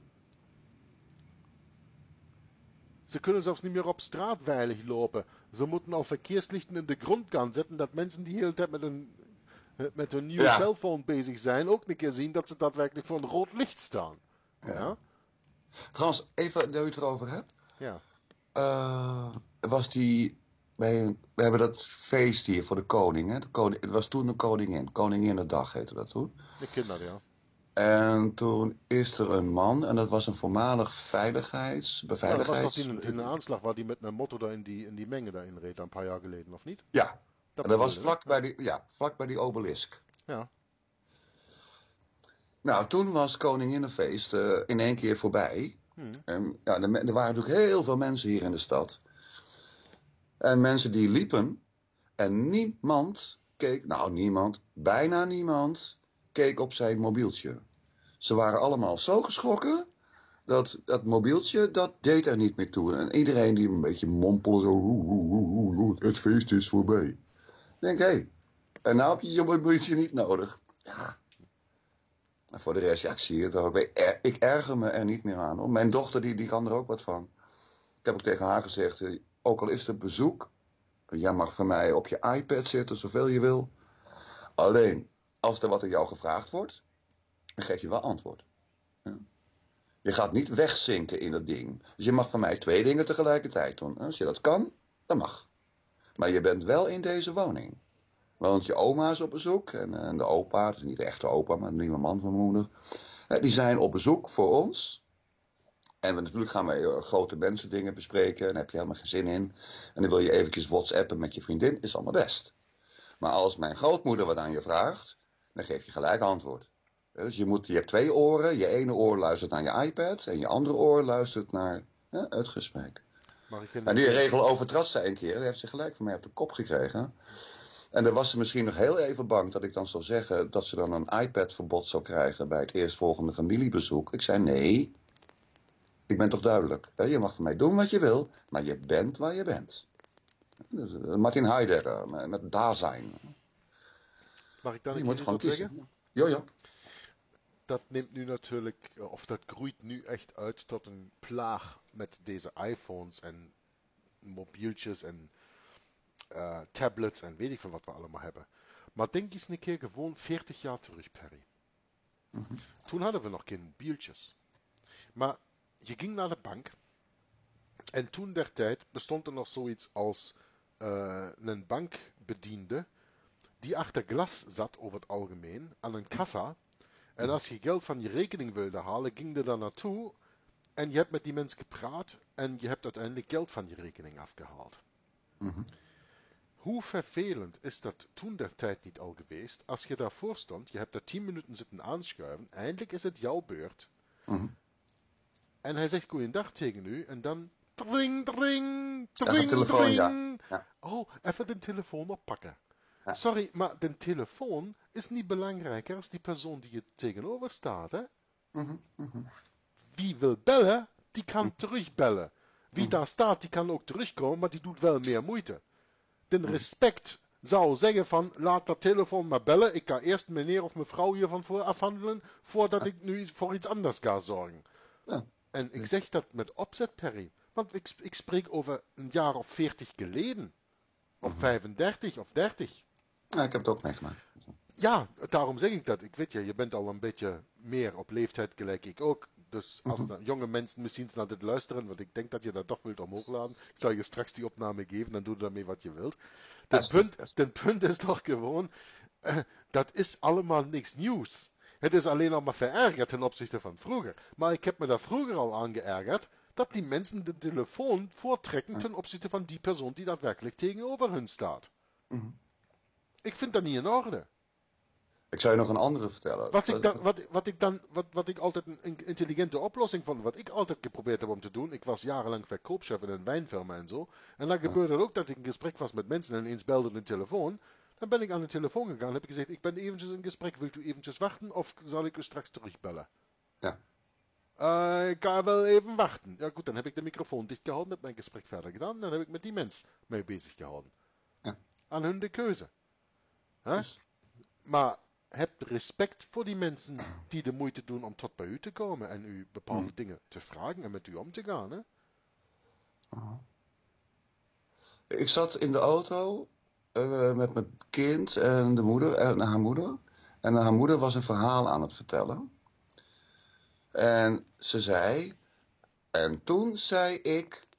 Speaker 1: Ze kunnen zelfs niet meer op straat veilig lopen. Ze moeten al verkeerslichten in de grond gaan zetten, dat mensen die de hele tijd met hun nieuwe cellphone bezig zijn, ook een keer zien dat ze daadwerkelijk voor een rood licht staan. Ja?
Speaker 2: Trouwens, even dat u het erover hebt.
Speaker 1: Ja.
Speaker 2: Was die... We hebben dat feest hier voor de koning. Hè? Het was toen de koningin. Koninginnedag heette dat toen.
Speaker 1: Ik ken dat, ja.
Speaker 2: En toen is er een man, en dat was een voormalig beveiligheids...
Speaker 1: Dat was toch in een aanslag waar die met een motor daar in die mengen daarin reed, een paar jaar geleden, of niet?
Speaker 2: Ja, dat was vlak bij die obelisk.
Speaker 1: Ja.
Speaker 2: Nou, toen was Koninginnenfeest in één keer voorbij. En, ja, er waren natuurlijk heel veel mensen hier in de stad. En mensen die liepen. En niemand keek, bijna niemand, keek op zijn mobieltje. Ze waren allemaal zo geschrokken, dat mobieltje, dat deed er niet meer toe. En iedereen die een beetje mompelde, zo, het feest is voorbij. Ik denk, hé, en nou heb je je mobieltje niet nodig. Ja. En voor de rest, ja, ik zie het ook. Ik erger me er niet meer aan. Hoor. Mijn dochter, die kan er ook wat van. Ik heb ook tegen haar gezegd, ook al is het bezoek, jij mag van mij op je iPad zitten, zoveel je wil. Alleen, als er wat aan jou gevraagd wordt, dan geef je wel antwoord. Ja. Je gaat niet wegzinken in dat ding. Dus je mag van mij 2 dingen tegelijkertijd doen. Als je dat kan, dan mag. Maar je bent wel in deze woning. Want je oma is op bezoek. En de opa, het is niet de echte opa, maar de nieuwe man van mijn moeder. Die zijn op bezoek voor ons. En natuurlijk gaan wij grote mensen dingen bespreken. En daar heb je helemaal geen zin in. En dan wil je eventjes whatsappen met je vriendin. Is allemaal best. Maar als mijn grootmoeder wat aan je vraagt, dan geef je gelijk antwoord. Dus je hebt 2 oren. Je ene oor luistert naar je iPad. En je andere oor luistert naar het gesprek. En die regel overtrad zij een keer. Die heeft ze gelijk van mij op de kop gekregen. En dan was ze misschien nog heel even bang dat ik dan zou zeggen dat ze dan een iPad-verbod zou krijgen bij het eerstvolgende familiebezoek. Ik zei nee, ik ben toch duidelijk. Je mag van mij doen wat je wil, maar je bent waar je bent. Dus, Martin Heidegger, met Dasein.
Speaker 1: Mag ik dan
Speaker 2: je moet gewoon kiezen.
Speaker 1: zeggen?
Speaker 2: Ja.
Speaker 1: Dat neemt nu natuurlijk, of dat groeit nu echt uit tot een plaag met deze iPhones en mobieltjes en tablets en weet ik veel wat we allemaal hebben. Maar denk eens een keer gewoon 40 jaar terug, Perry. Toen hadden we nog geen mobieltjes. Maar je ging naar de bank en toen der tijd bestond er nog zoiets als een bankbediende die achter glas zat over het algemeen aan een kassa. En als je geld van je rekening wilde halen, ging je daar naartoe en je hebt met die mensen gepraat en je hebt uiteindelijk geld van je rekening afgehaald. Hoe vervelend is dat toen der tijd niet al geweest, als je daarvoor stond, je hebt daar 10 minuten zitten aanschuiven, eindelijk is het jouw beurt. En hij zegt goeiedag tegen u en dan tring, tring, tring,
Speaker 2: telefoon,
Speaker 1: tring.
Speaker 2: Ja.
Speaker 1: Oh, even de telefoon oppakken. Ja. Sorry, maar de telefoon is niet belangrijker als die persoon die je tegenover staat, hè? Wie wil bellen, die kan terugbellen. Wie daar staat, die kan ook terugkomen, maar die doet wel meer moeite. De respect zou zeggen van, laat dat telefoon maar bellen. Ik ga eerst meneer of mevrouw hiervan voor afhandelen, voordat ik nu voor iets anders ga zorgen. Ja. En ik zeg dat met opzet, Perry. Want ik spreek over een jaar of 40 geleden. Of 35 of 30.
Speaker 2: Ja, ik heb het ook meegemaakt.
Speaker 1: Ja, daarom zeg ik dat. Ik weet je bent al een beetje meer op leeftijd gelijk ik ook. Dus als jonge mensen misschien naar dit luisteren, want ik denk dat je dat toch wilt omhoog laden. Ik zal je straks die opname geven, dan doe je daarmee wat je wilt. Het punt is toch gewoon, dat is allemaal niks nieuws. Het is alleen nog maar verergerd ten opzichte van vroeger. Maar ik heb me daar vroeger al aan geërgerd, dat die mensen de telefoon voortrekken ten opzichte van die persoon die daadwerkelijk tegenover hun staat. Ik vind dat niet in orde.
Speaker 2: Ik zou je nog een andere vertellen.
Speaker 1: Wat ik altijd een intelligente oplossing vond, wat ik altijd geprobeerd heb om te doen. Ik was jarenlang verkoopchef in een wijnfirma en zo. En dan gebeurde het ook dat ik in gesprek was met mensen en ineens belde een telefoon. Dan ben ik aan de telefoon gegaan en heb ik gezegd, ik ben eventjes in gesprek, wilt u eventjes wachten of zal ik u straks terugbellen?
Speaker 2: Ja.
Speaker 1: Ik ga wel even wachten. Ja goed, dan heb ik de microfoon dicht gehouden, heb mijn gesprek verder gedaan. Dan heb ik met die mens mee bezig gehouden.
Speaker 2: Ja.
Speaker 1: Aan hun de keuze. Hè?
Speaker 2: Dus,
Speaker 1: Maar heb respect voor die mensen die de moeite doen om tot bij u te komen en u bepaalde dingen te vragen en met u om te gaan. Hè?
Speaker 2: ik zat in de auto met mijn kind en de moeder en haar moeder. En haar moeder was een verhaal aan het vertellen. En ze zei... En toen zei ik...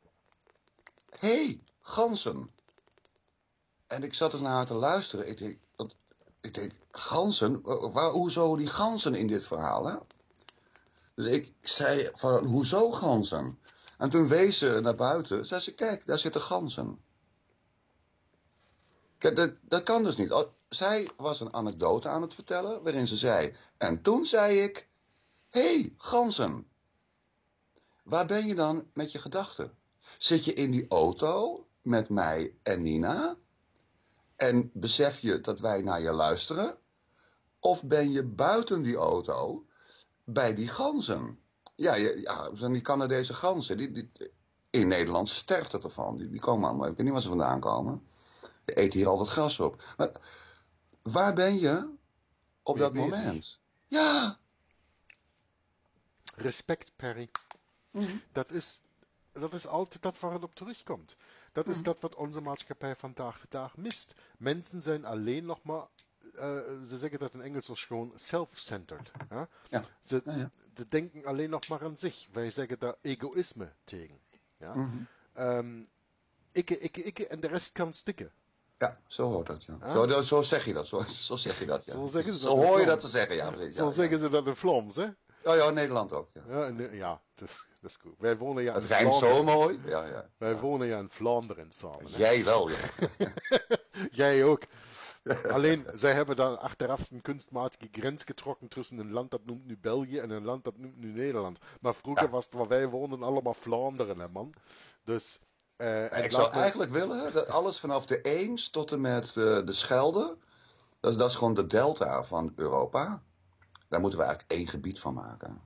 Speaker 2: Hey, ganzen. En ik zat dus naar haar te luisteren. Ik denk ganzen? Hoezo die ganzen in dit verhaal, hè? Dus ik zei van, hoezo ganzen? En toen wees ze naar buiten. Zei ze, kijk, daar zitten ganzen. Kijk, dat kan dus niet. Zij was een anekdote aan het vertellen, waarin ze zei... En toen zei ik... Hey, ganzen. Waar ben je dan met je gedachten? Zit je in die auto met mij en Nina? En besef je dat wij naar je luisteren? Of ben je buiten die auto bij die ganzen? Ja, die Canadese ganzen, in Nederland sterft het ervan. Die komen allemaal, ik weet niet waar ze vandaan komen. Die eten hier al het gras op. Maar waar ben je op dat moment? Ja.
Speaker 1: Respect, Perry. Dat is altijd dat waar het op terugkomt. Dat is dat wat onze maatschappij vandaag de dag mist. Mensen zijn alleen nog maar, ze zeggen dat in Engels zo schoon, self-centered. Ja?
Speaker 2: Ja.
Speaker 1: Ze denken alleen nog maar aan zich. Wij zeggen daar egoïsme tegen. Ja? Ik en de rest kan stikken.
Speaker 2: Ja, zo hoort dat, ja. Ah? Zo zeg je dat, zo zeg je dat, ja.
Speaker 1: Zo zeggen ze
Speaker 2: zo hoor je dat te zeggen, ja.
Speaker 1: Zo zeggen ze dat in Vlaams, hè?
Speaker 2: Ja, Nederland ook, ja.
Speaker 1: Ja, dat is goed. Wij wonen ja
Speaker 2: het rijmt zo mooi.
Speaker 1: Wij wonen ja in Vlaanderen samen. Hè?
Speaker 2: Jij wel, ja.
Speaker 1: Jij ook. Alleen, zij hebben dan achteraf een kunstmatige grens getrokken tussen een land dat noemt nu België en een land dat noemt nu Nederland. Maar vroeger was het waar wij woonden allemaal Vlaanderen, hè, man. Dus...
Speaker 2: ik zou eigenlijk willen dat alles vanaf de Eems tot en met de Schelde, dat is gewoon de delta van Europa. Daar moeten we eigenlijk één gebied van maken.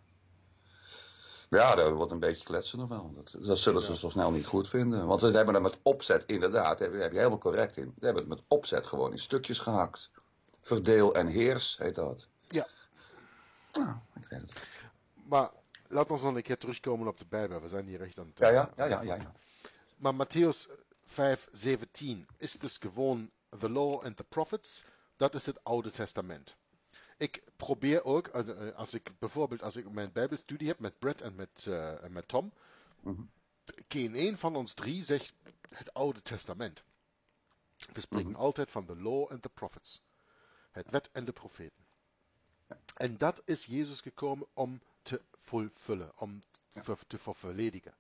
Speaker 2: Ja, dat wordt een beetje kletsen nog wel. Dat zullen ze zo snel niet goed vinden. Want ze hebben er met opzet, inderdaad, daar heb je helemaal correct in. Ze hebben het met opzet gewoon in stukjes gehakt. Verdeel en heers, heet dat.
Speaker 1: Ja.
Speaker 2: Nou, ik weet het.
Speaker 1: Maar laten we nog een keer terugkomen op de Bijbel. We zijn hier echt aan het...
Speaker 2: Ja.
Speaker 1: Maar Matthäus 5:17 is dus gewoon the law and the prophets. Dat is het Oude Testament. Ik probeer ook, als ik mijn Bijbelstudie heb met Brett en met Tom, geen één van ons drie zegt het Oude Testament. We spreken altijd van the law and the prophets. Het wet en de profeten. En dat is Jezus gekomen om te vervullen, om te vervolledigen.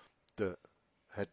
Speaker 1: Het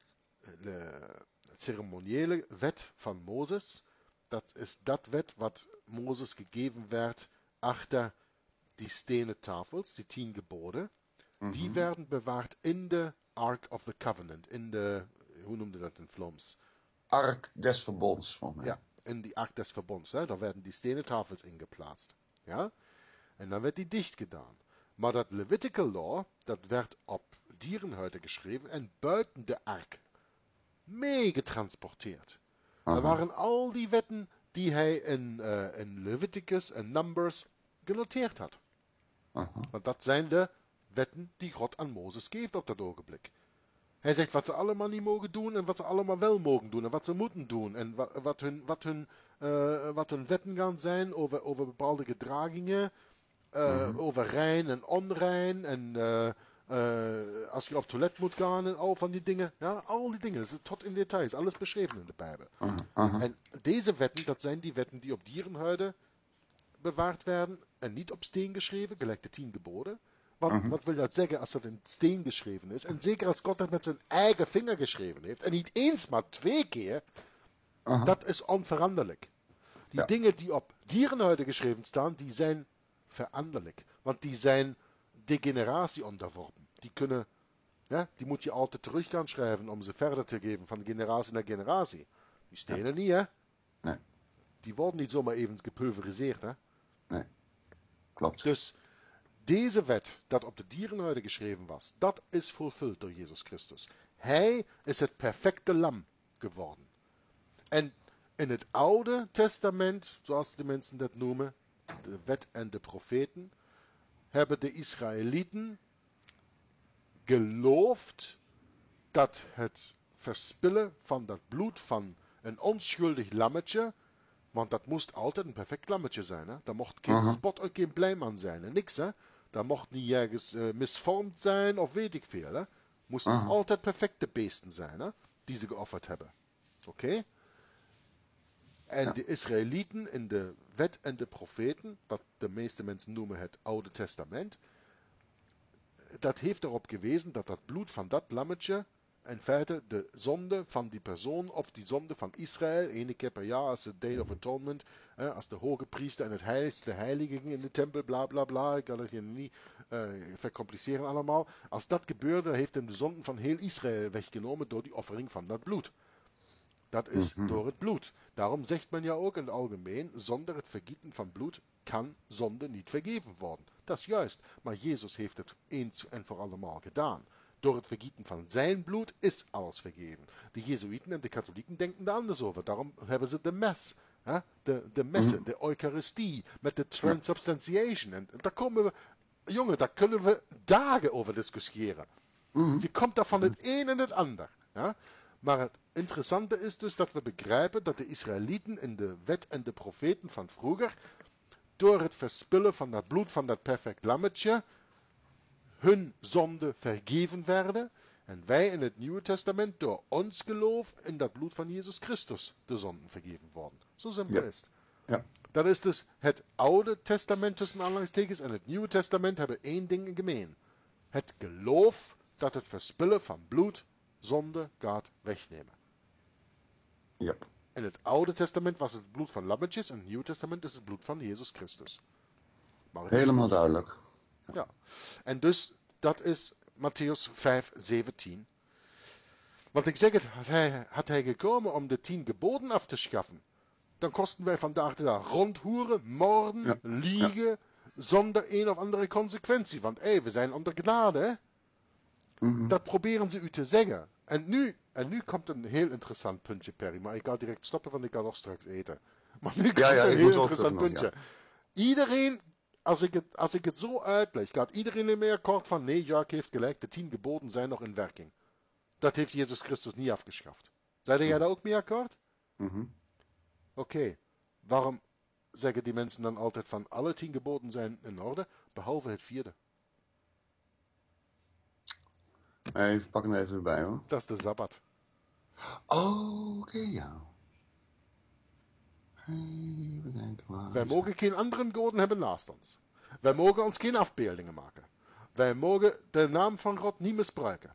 Speaker 1: ceremoniële wet van Mozes, dat is dat wet wat Mozes gegeven werd achter die stenen tafels, die 10 geboden. Die werden bewaard in de Ark of the Covenant, in de, hoe noemde dat in Vlaams?
Speaker 2: Ark des Verbonds.
Speaker 1: Ja, in die Ark des Verbonds. Hè? Daar werden die stenen tafels ingeplaatst. Ja? En dan werd die dicht gedaan. Maar dat Levitical Law, dat werd op dierenhuiden geschreven en buiten de ark meegetransporteerd. Er waren al die wetten die hij in Leviticus en Numbers genoteerd had. Want dat zijn de wetten die God aan Mozes geeft op dat ogenblik. Hij zegt wat ze allemaal niet mogen doen en wat ze allemaal wel mogen doen en wat ze moeten doen. En wat hun wetten gaan zijn over bepaalde gedragingen, over rein en onrein en als je op het toilet moet gaan en al van die dingen. Ja, al die dingen, dat is tot in details, alles beschreven in de Bijbel. En deze wetten, dat zijn die wetten die op dierenhuiden bewaard werden en niet op steen geschreven, gelijk de 10 geboden. Want wat wil dat zeggen als dat in steen geschreven is? En zeker als God dat met zijn eigen vinger geschreven heeft, en niet eens maar 2 keer, dat is onveranderlijk. Die dingen die op dierenhuiden geschreven staan, die zijn veranderlijk. Want die zijn degeneratie onderworpen. Die moet je altijd terug gaan schrijven om ze verder te geven van generatie naar generatie. Die stenen niet, hè?
Speaker 2: Nee.
Speaker 1: Die worden niet zomaar even gepulveriseerd, hè?
Speaker 2: Nee, klopt.
Speaker 1: Dus Deze wet, dat op de dierenhuiden geschreven was, dat is vervuld door Jezus Christus. Hij is het perfecte lam geworden. En in het Oude Testament, zoals de mensen dat noemen, de wet en de profeten, hebben de Israëlieten geloofd dat het verspillen van dat bloed van een onschuldig lammetje, want dat moest altijd een perfect lammetje zijn. Hè? Daar mocht geen spot en geen blijman zijn. En niks, hè? Daar mocht niet ergens misvormd zijn of weet ik veel. Hè? Moesten altijd perfecte beesten zijn, hè? Die ze geofferd hebben. Oké? En de Israëlieten in de wet en de profeten, wat de meeste mensen noemen het Oude Testament, dat heeft erop gewezen dat dat bloed van dat lammetje in feite de zonde van die persoon of die zonde van Israël, 1 keer per jaar als het Day of Atonement, als de hoge priester en het heiligste heilige ging in de tempel, bla bla bla, ik kan het hier niet vercompliceren allemaal. Als dat gebeurde, heeft hij de zonden van heel Israël weggenomen door die offering van dat bloed. Dat is door het bloed. Daarom zegt men ja ook in het algemeen, zonder het vergieten van bloed kan zonde niet vergeven worden. Dat is juist, maar Jezus heeft het eens en voor allemaal gedaan. Door het vergieten van zijn bloed is alles vergeven. De Jezuïeten en de katholieken denken daar anders over. Daarom hebben ze de mes, hè? De messen, de Eucharistie, met de transubstantiation. En daar komen we, jongen, daar kunnen we dagen over discussiëren. Je komt daar van het een en het ander. Ja? Maar het interessante is dus dat we begrijpen dat de Israëlieten in de wet en de profeten van vroeger, door het verspillen van dat bloed van dat perfect lammetje, hun zonde vergeven werden. En wij in het Nieuwe Testament door ons geloof in dat bloed van Jezus Christus de zonden vergeven worden. Zo simpel is het.
Speaker 2: Ja.
Speaker 1: Dat is dus het Oude Testament tussen aanhalingstekens en het Nieuwe Testament hebben één ding gemeen. Het geloof dat het verspillen van bloed zonde gaat wegnemen.
Speaker 2: Ja.
Speaker 1: In het Oude Testament was het bloed van lammetjes, in het Nieuwe Testament is het bloed van Jezus Christus. Maar
Speaker 2: Helemaal duidelijk.
Speaker 1: Ja. En dus, dat is Matthäus 5:17. Want ik zeg het, had hij gekomen om de 10 geboden af te schaffen, dan kosten wij vandaag de dag rondhoeren, moorden, liegen, zonder een of andere consequentie. Want we zijn onder genade, hè? Dat proberen ze u te zeggen. En nu komt een heel interessant puntje, Perry. Maar ik ga direct stoppen, want ik ga nog straks eten. Maar nu komt een heel interessant puntje. Iedereen, als ik het zo uitleg, gaat iedereen ermee akkoord van, nee, Jacques heeft gelijk, de 10 geboden zijn nog in werking. Dat heeft Jezus Christus niet afgeschaft. Zei jij daar ook mee akkoord? Oké. Waarom zeggen die mensen dan altijd van, alle 10 geboden zijn in orde, behalve het 4e?
Speaker 2: Even pak hem even erbij, hoor.
Speaker 1: Dat is de Sabbat.
Speaker 2: Oh, oké, ja. Even denken maar.
Speaker 1: Wij mogen geen andere goden hebben naast ons. Wij mogen ons geen afbeeldingen maken. Wij mogen de naam van God niet misbruiken.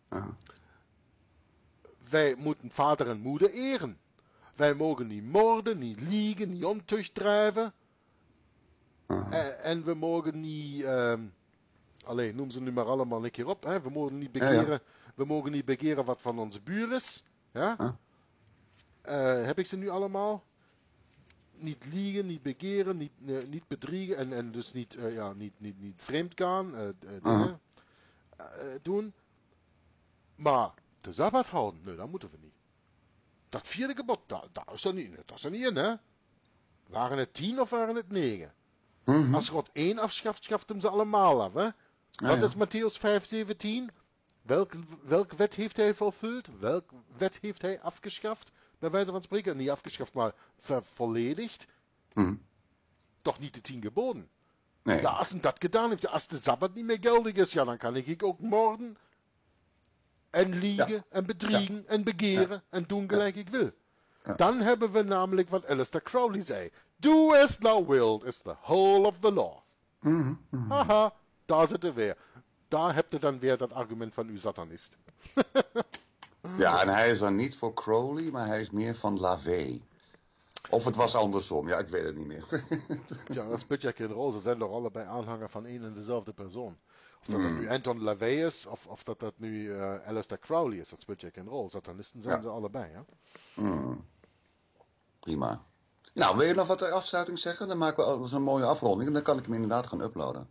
Speaker 1: Wij moeten vader en moeder eren. Wij mogen niet moorden, niet liegen, niet ontucht drijven. En we mogen niet... noem ze nu maar allemaal een keer op. Hè? We mogen niet begeren, we mogen niet begeren wat van onze buur is. Ja? Heb ik ze nu allemaal? Niet liegen, niet begeren, niet bedriegen en dus niet vreemd gaan, dingen doen. Maar de Sabbat houden, nee, dat moeten we niet. Dat 4e gebod, daar is er niet in, hè? Waren het 10 of waren het 9? Als God 1 afschaft, schaft hem ze allemaal af, hè? Wat is Matthäus 5:17? Welk wet heeft hij vervuld? Welk wet heeft hij afgeschaft? Bij wijze van spreken, niet afgeschaft, maar vervolledigd. Toch niet de 10 geboden.
Speaker 2: Nee.
Speaker 1: Ja, als hij dat gedaan heeft, als de Sabbat niet meer geldig is, ja, dan kan ik ook moorden en liegen en bedriegen en begeren en doen gelijk ik wil. Dan hebben we namelijk wat Aleister Crowley zei. Do as thou wilt is the whole of the law. Haha, daar zit er weer. Daar hebt u dan weer dat argument van uw satanist.
Speaker 2: Ja, en hij is dan niet voor Crowley, maar hij is meer van LaVey. Of het was andersom, ja, ik weet het niet meer.
Speaker 1: Ja, dat Spitjack en Roll, ze zijn toch allebei aanhanger van één en dezelfde persoon. Of dat nu Anton LaVey is, of dat nu Aleister Crowley is, dat Spitjack en Roll. Satanisten zijn ze allebei, hè?
Speaker 2: Prima. Nou, wil je nog wat ter afsluiting zeggen? Dan maken we alles een mooie afronding en dan kan ik hem inderdaad gaan uploaden.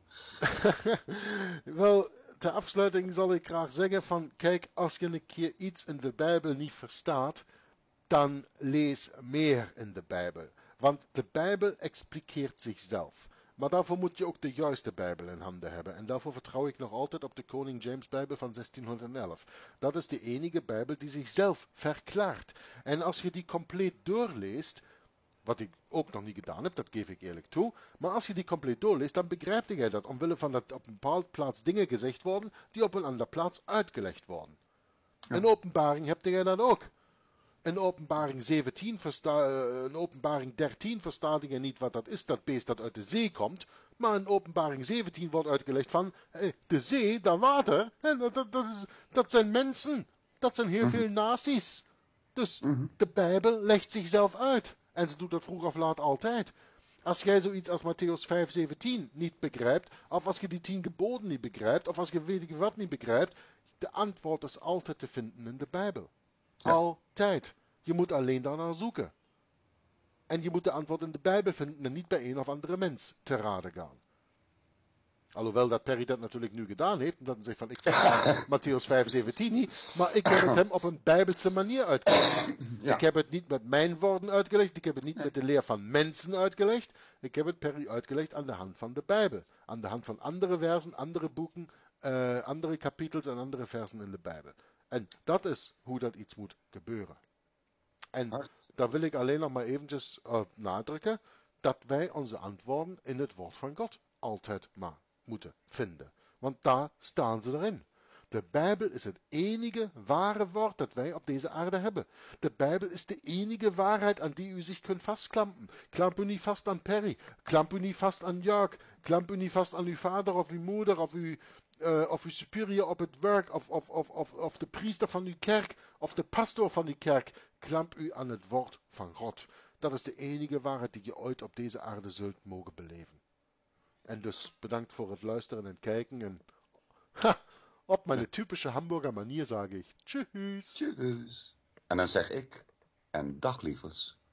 Speaker 1: Wel, ter afsluiting zal ik graag zeggen van, kijk, als je een keer iets in de Bijbel niet verstaat, dan lees meer in de Bijbel. Want de Bijbel expliqueert zichzelf. Maar daarvoor moet je ook de juiste Bijbel in handen hebben. En daarvoor vertrouw ik nog altijd op de Koning James Bijbel van 1611. Dat is de enige Bijbel die zichzelf verklaart. En als je die compleet doorleest, wat ik ook nog niet gedaan heb, dat geef ik eerlijk toe. Maar als je die compleet doorleest, dan begrijp je dat omwille van dat op een bepaalde plaats dingen gezegd worden, die op een andere plaats uitgelegd worden. Ja. In openbaring heb je dat ook. In openbaring 17 in openbaring 13 verstaat je niet wat dat is, dat beest dat uit de zee komt. Maar in openbaring 17 wordt uitgelegd van, de zee, dat water, dat zijn mensen. Dat zijn heel veel naties. Dus de Bijbel legt zichzelf uit. En ze doet dat vroeg of laat altijd. Als jij zoiets als Matthäus 5:17 niet begrijpt, of als je die 10 geboden niet begrijpt, of als je weet ik wat niet begrijpt, de antwoord is altijd te vinden in de Bijbel. Ja. Altijd. Je moet alleen daarnaar zoeken. En je moet de antwoord in de Bijbel vinden en niet bij een of andere mens te raden gaan. Alhoewel dat Perry dat natuurlijk nu gedaan heeft, omdat hij zegt van ik versta Matthäus 5:17 niet, maar ik heb het hem op een bijbelse manier uitgelegd. Ja. Ik heb het niet met mijn woorden uitgelegd, ik heb het niet met de leer van mensen uitgelegd, ik heb het Perry uitgelegd aan de hand van de Bijbel. Aan de hand van andere versen, andere boeken, andere kapitels en andere versen in de Bijbel. En dat is hoe dat iets moet gebeuren. En daar wil ik alleen nog maar eventjes nadrukken, dat wij onze antwoorden in het woord van God altijd maar moeten vinden. Want daar staan ze erin. De Bijbel is het enige ware woord dat wij op deze aarde hebben. De Bijbel is de enige waarheid aan die u zich kunt vastklampen. Klamp u niet vast aan Perry. Klamp u niet vast aan Jörg. Klamp u niet vast aan uw vader of uw moeder of uw superior op het werk of de priester van uw kerk of de pastoor van uw kerk. Klamp u aan het woord van God. Dat is de enige waarheid die je ooit op deze aarde zult mogen beleven. En dus bedankt voor het luisteren en kijken. En op mijn typische Hamburger manier sage ich Tschüss.
Speaker 2: Tschüss. En dan zeg ik, en dag lievers.